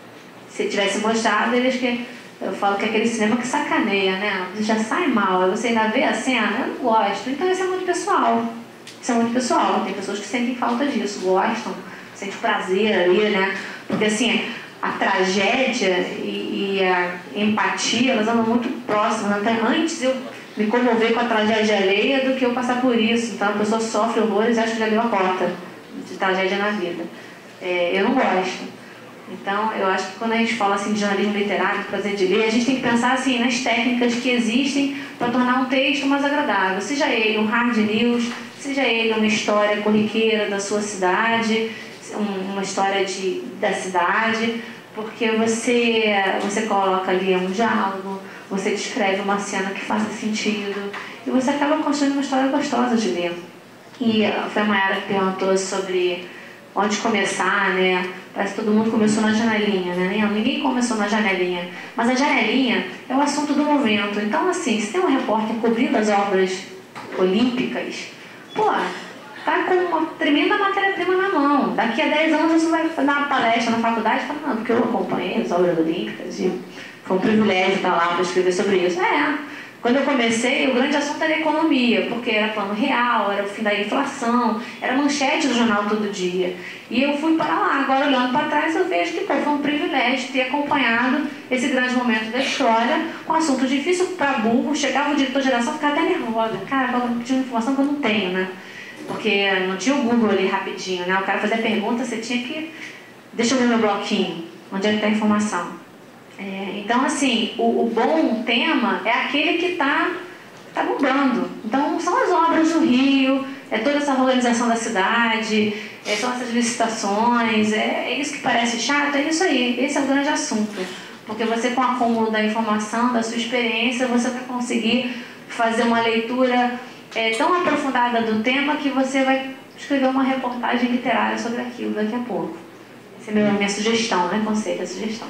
Se tivesse mostrado, eles que... Eu falo que é aquele cinema que sacaneia, né? Já sai mal, aí você ainda vê a cena, eu não gosto. Então isso é muito pessoal. Isso é muito pessoal. Tem pessoas que sentem falta disso, gostam, sentem prazer ali, né? Porque assim, a tragédia e, e a empatia, elas andam muito próximas. Até antes eu me comover com a tragédia alheia do que eu passar por isso. Então a pessoa sofre horrores e acha que já deu a cota de tragédia na vida. É, eu não gosto. Então, eu acho que quando a gente fala assim, de jornalismo literário, prazer de ler, a gente tem que pensar assim, nas técnicas que existem para tornar um texto mais agradável. Seja ele um hard news, seja ele uma história corriqueira da sua cidade, uma história de, da cidade, porque você, você coloca ali um diálogo, você descreve uma cena que faça sentido e você acaba construindo uma história gostosa de ler. E foi a Mayara que perguntou sobre onde começar, né? Parece que todo mundo começou na janelinha, né? Não, ninguém começou na janelinha. Mas a janelinha é o assunto do momento. Então, assim, se tem um repórter cobrindo as obras olímpicas, pô, tá com uma tremenda matéria-prima na mão. Daqui a dez anos você vai dar uma palestra na faculdade e fala, não, porque eu acompanhei as obras olímpicas e foi um privilégio estar lá para escrever sobre isso. É, quando eu comecei, o grande assunto era economia, porque era plano real, era o fim da inflação, era manchete do jornal todo dia. E eu fui para lá. Agora, olhando para trás, eu vejo que pô, foi um privilégio ter acompanhado esse grande momento da história, com um assunto difícil para burro. Chegava o diretor de redação, ficava até nervosa. Cara, eu tinha uma informação que eu não tenho, né? Porque não tinha o Google ali rapidinho, né? O cara fazia pergunta, você tinha que... Deixa eu ver meu bloquinho, onde é que está a informação. É, então, assim, o, o bom tema é aquele que está tá bombando. Então, são as obras do Rio, é toda essa organização da cidade, é, são essas licitações, é, é isso que parece chato, é isso aí, esse é o grande assunto. Porque você, com o acúmulo da informação, da sua experiência, você vai conseguir fazer uma leitura é, tão aprofundada do tema que você vai escrever uma reportagem literária sobre aquilo daqui a pouco. Essa é a minha sugestão, né? Conceito, é sugestão.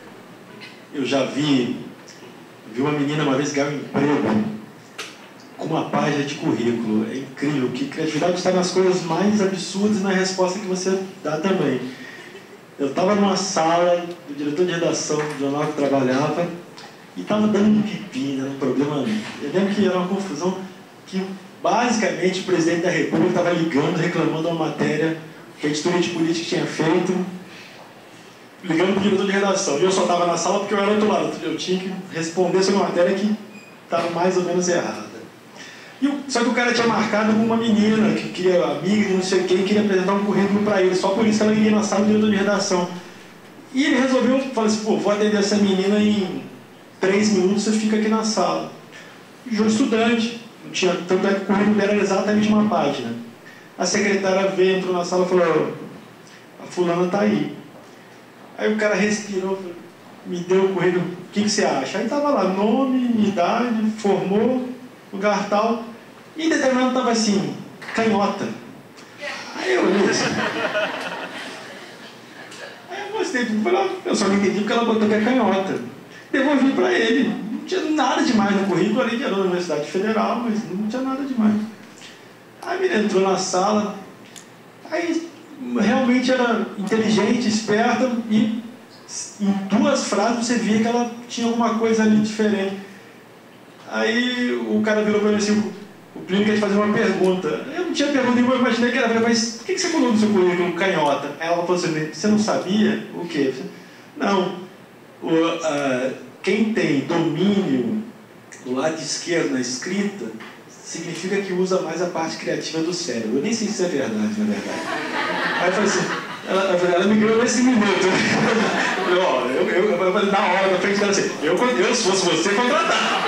Eu já vi, vi uma menina uma vez ganhar um emprego com uma página de currículo. É incrível, que criatividade está nas coisas mais absurdas e na resposta que você dá também. Eu estava numa sala do diretor de redação do jornal que trabalhava e estava dando um pepino, um problema. Eu lembro que era uma confusão que basicamente o presidente da República estava ligando, reclamando uma matéria que a editoria de política tinha feito, ligando para o diretor de redação. E eu só estava na sala porque eu era outro lado. Eu tinha que responder sobre uma matéria que estava mais ou menos errada. E o, só que o cara tinha marcado com uma menina que queria, amiga de não sei quem, queria apresentar um currículo para ele. Só por isso que ela ia na sala do diretor de redação. E ele resolveu, falou assim, pô, vou atender essa menina em três minutos, você fica aqui na sala. Júlio estudante, não tinha, tanto é que o currículo dela era exatamente uma página. A secretária veio, entrou na sala e falou, a fulana está aí. Aí o cara respirou, me deu o currículo, o que, que você acha? Aí estava lá, nome, idade, formou, lugar tal, e em determinado estava assim, canhota. Aí eu olhei assim. Aí eu gostei, eu só não entendi porque ela botou que é canhota. Devolvi para ele, não tinha nada demais no currículo, ali que era da Universidade Federal, mas não tinha nada demais. Aí ele entrou na sala, aí realmente era inteligente, esperta, e em duas frases você via que ela tinha alguma coisa ali diferente. Aí o cara virou para mim assim, o Plínio quer te fazer uma pergunta. Eu não tinha pergunta nenhuma, eu imaginei que era, mas por que você colocou no seu currículo canhota? Aí ela falou assim, você não sabia? O quê? Não, o, uh, quem tem domínio do lado esquerdo na escrita, significa que usa mais a parte criativa do cérebro. Eu nem sei se isso é verdade, na verdade. Aí eu falei assim, ela, ela me ganhou nesse minuto. Eu, ó, eu, eu, eu falei, na hora, na frente dela assim, eu, eu se fosse você, contratar.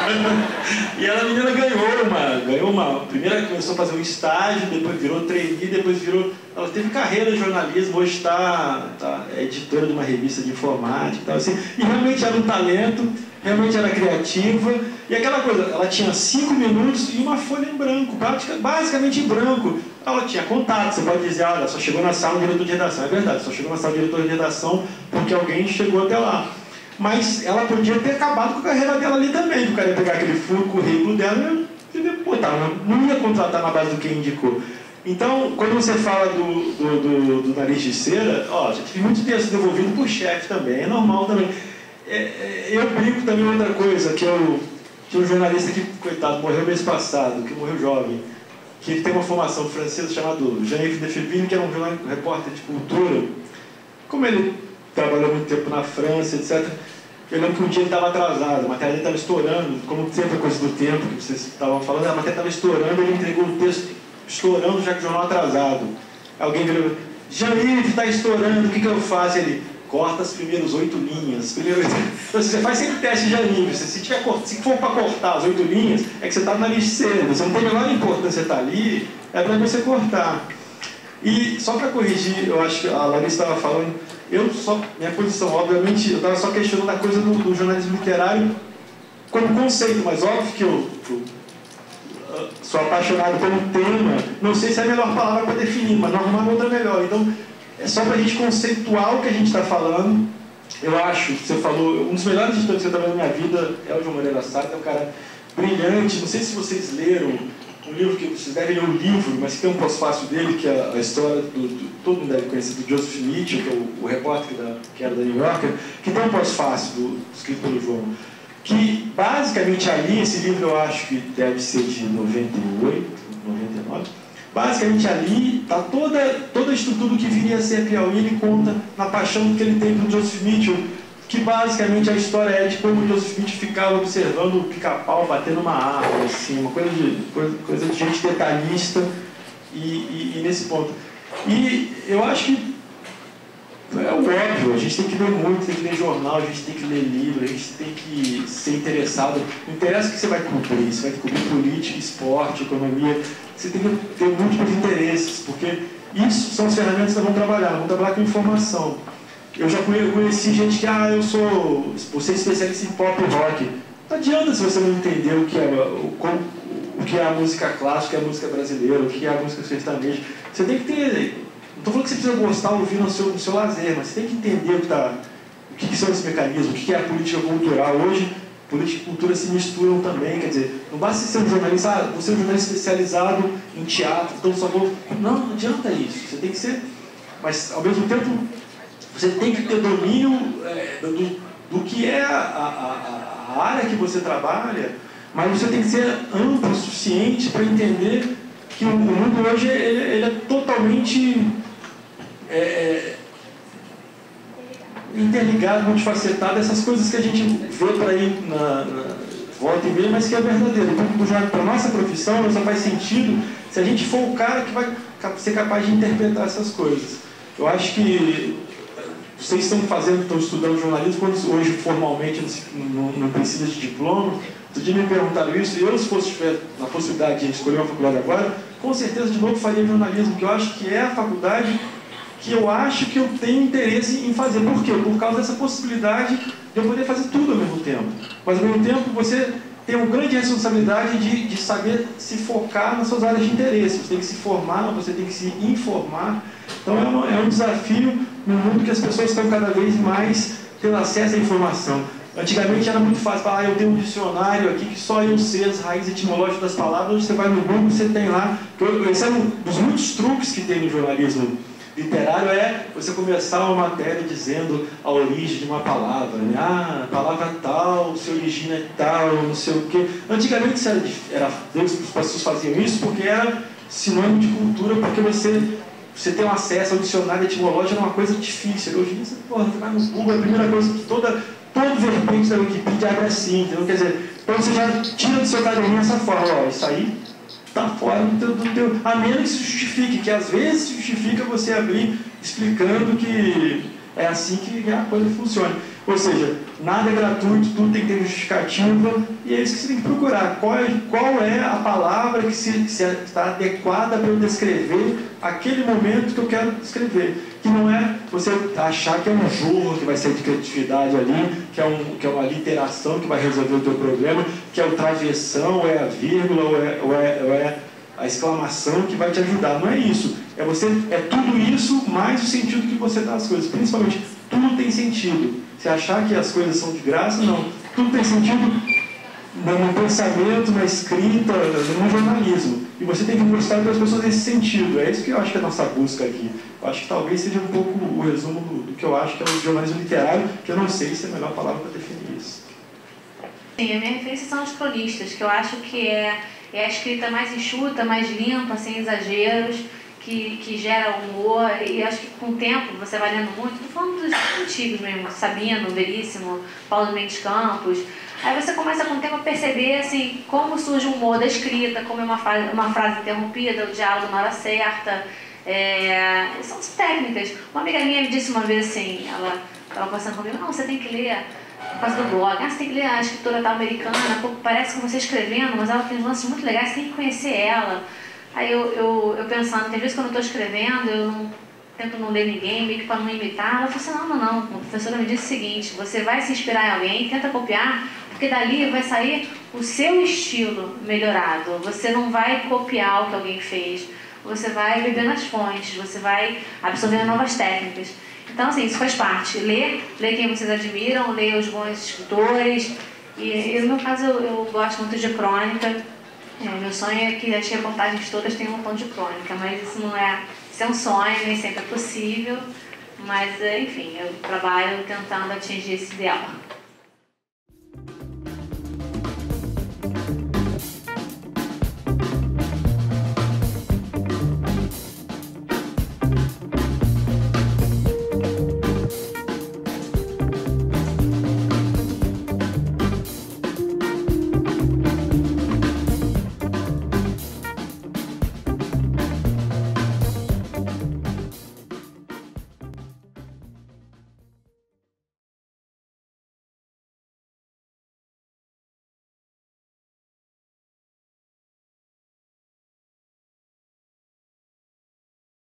E ela, a menina ganhou uma, ganhou uma, primeiro começou a fazer um estágio, depois virou trainee, depois virou, ela teve carreira de jornalismo, hoje está tá, é editora de uma revista de informática e tal, assim, e realmente era um talento, realmente era criativa, e aquela coisa, ela tinha cinco minutos e uma folha em branco, basicamente em branco. Ela tinha contato, você pode dizer, olha, só chegou na sala do diretor de redação. É verdade, só chegou na sala do diretor de redação porque alguém chegou até lá. Mas ela podia ter acabado com a carreira dela ali também, porque o cara ia pegar aquele furo currículo dela e botar, não ia contratar na base do que indicou. Então, quando você fala do, do, do, do nariz de cera, ó, já tive muito texto devolvido por chefe também, é normal também. É, é, eu brinco também outra coisa, que eu tinha um jornalista que, coitado, morreu mês passado, que morreu jovem, que ele tem uma formação francesa chamado Jean-Yves de Febville, que era um, jornal, um repórter de cultura. Como ele trabalhou muito tempo na França, etcétera, eu lembro que um dia ele estava atrasado, a matéria dele estava estourando, como sempre a coisa do tempo que vocês estavam falando, a matéria estava estourando, ele entregou o texto estourando, já que o jornal atrasado. Alguém virou, Jean-Yves, está estourando, o que, que eu faço? Ele, corta as primeiras oito linhas. Primeiro... Você faz sempre teste de Jean-Yves. Se, tiver, se for para cortar as oito linhas, é que você está na lista cedo. Você não tem a menor importância estar ali, é para você cortar. E só para corrigir, eu acho que a Larissa estava falando, eu só, minha posição, obviamente, eu estava só questionando a coisa do, do jornalismo literário como conceito, mas óbvio que eu, eu uh, sou apaixonado pelo tema, não sei se é a melhor palavra para definir, mas não arrumar outra melhor. Então, é só para a gente conceituar o que a gente está falando. Eu acho, você falou, um dos melhores editores que eu trabalhei na minha vida é o João Moreira Salles, é um cara brilhante. Não sei se vocês leram um livro que vocês devem ler, um livro, mas que tem um pós-fácil dele, que é a história do, do todo mundo deve conhecer, do Joseph Mitchell, que é o, o repórter da, que era da New Yorker, que tem um pós-fácil do, escrito pelo João, que basicamente ali, esse livro eu acho que deve ser de noventa e oito, noventa e nove, basicamente ali está toda, toda a estrutura do que viria a ser a Piauí. Ele conta na paixão que ele tem pelo Joseph Mitchell, que basicamente a história é de como o Joseph Mitchell ficava observando o pica-pau batendo uma árvore, assim, uma coisa de, coisa, coisa de gente detalhista, e, e, e nesse ponto. E eu acho que é o óbvio, a gente tem que ler muito, tem que ler jornal, a gente tem que ler livro, a gente tem que ser interessado. Não interessa o que você vai cobrir, você vai cobrir política, esporte, economia, você tem que ter múltiplos interesses, porque isso são as ferramentas que nós vamos trabalhar, vamos trabalhar com informação. Eu já conheci gente que, ah, eu sou, você é especialista em pop rock. Não adianta se você não entender o que é, o, o que é a música clássica, o que é a música brasileira, o que é a música sertaneja. Você tem que ter, não estou falando que você precisa gostar ouvindo no seu, no seu lazer, mas você tem que entender o que, tá, o que, que são esses mecanismos, o que é a política cultural. Hoje, política e cultura se misturam também, quer dizer, não basta ser um jornalista, ah, você é um jornalista especializado em teatro, então só vou... Não, não adianta isso, você tem que ser, mas ao mesmo tempo, você tem que ter domínio é, do, do que é a, a, a área que você trabalha, mas você tem que ser amplo o suficiente para entender que o mundo hoje ele, ele é totalmente é, interligado, multifacetado, essas coisas que a gente vê por aí na, na volta e meia, mas que é verdadeiro. Então, para a nossa profissão, só faz sentido se a gente for o cara que vai ser capaz de interpretar essas coisas. Eu acho que vocês estão fazendo, estão estudando jornalismo, quando hoje formalmente não, não precisa de diploma. Outro dia me perguntaram isso, e eu, se fosse tiver na possibilidade de escolher uma faculdade agora, com certeza de novo faria jornalismo, que eu acho que é a faculdade que eu acho que eu tenho interesse em fazer. Por quê? Por causa dessa possibilidade de eu poder fazer tudo ao mesmo tempo. Mas ao mesmo tempo você tem uma grande responsabilidade de, de saber se focar nas suas áreas de interesse. Você tem que se formar, você tem que se informar. Então é um, é um desafio no mundo que as pessoas estão cada vez mais tendo acesso à informação. Antigamente era muito fácil falar, ah, eu tenho um dicionário aqui que só eu sei as raízes etimológicas das palavras. Hoje você vai no Google, você tem lá. Esse é um dos muitos truques que tem no jornalismo Literário é você começar uma matéria dizendo a origem de uma palavra, né? Ah, a palavra tal, se origina tal, não sei o quê. Antigamente isso era, era, as pessoas faziam isso porque era sinônimo de cultura, porque você, você tem um acesso ao dicionário etimológico, era uma coisa difícil. Hoje em dia, você porra, vai no Google, a primeira coisa que toda, todo vertente da Wikipedia abre assim, entendeu? Quer dizer, então você já tira do seu caderninho essa forma, ó, isso aí está fora do teu, do teu... A menos que se justifique, que às vezes se justifica você abrir explicando que é assim que a coisa funciona. Ou seja, nada é gratuito, tudo tem que ter justificativa, e é isso que você tem que procurar. Qual é, qual é a palavra que, se, que se está adequada para eu descrever aquele momento que eu quero descrever. Que não é você achar que é um jorro que vai sair de criatividade ali, que é, um, que é uma literação que vai resolver o teu problema, que é o travessão, ou é a vírgula, ou é, ou é, ou é a exclamação que vai te ajudar. Não é isso. É, você, é tudo isso mais o sentido que você dá às coisas. Principalmente, tudo tem sentido. Se achar que as coisas são de graça, não. Tudo tem sentido no pensamento, na escrita, no jornalismo. E você tem que mostrar para as pessoas esse sentido. É isso que eu acho que é a nossa busca aqui. Eu acho que talvez seja um pouco o resumo do, do que eu acho que é o jornalismo literário, que eu não sei se é a melhor palavra para definir isso. Sim, a minha referência são os cronistas, que eu acho que é, é a escrita mais enxuta, mais limpa, sem exageros, que, que gera humor, e acho que com o tempo você vai lendo muito, estou falando dos antigos mesmo, Sabino, Veríssimo, Paulo Mendes Campos, aí você começa com o tempo a perceber assim, como surge o humor da escrita, como é uma, frase, uma frase interrompida, o diálogo na hora certa, é, são técnicas. Uma amiga minha me disse uma vez assim, ela estava conversando comigo, não, você tem que ler por causa do blog, ah, você tem que ler a escritora tal americana, pô, parece com você escrevendo, mas ela tem uns lances muito legais, você tem que conhecer ela. Aí eu, eu, eu pensando, tem vezes quando eu estou escrevendo, eu não, tento não ler ninguém, meio que para não imitar. Ela falou assim, não, não, não, a professora me disse o seguinte, você vai se inspirar em alguém, tenta copiar, porque dali vai sair o seu estilo melhorado. Você não vai copiar o que alguém fez, você vai beber nas fontes, você vai absorvendo novas técnicas. Então, assim, isso faz parte. Ler, ler quem vocês admiram, ler os bons escritores. E, e no meu caso, eu, eu gosto muito de crônica. É, meu sonho é que as reportagens todas tenham um tom de crônica, mas isso não é, isso é um sonho, nem sempre é possível, mas enfim, eu trabalho tentando atingir esse ideal.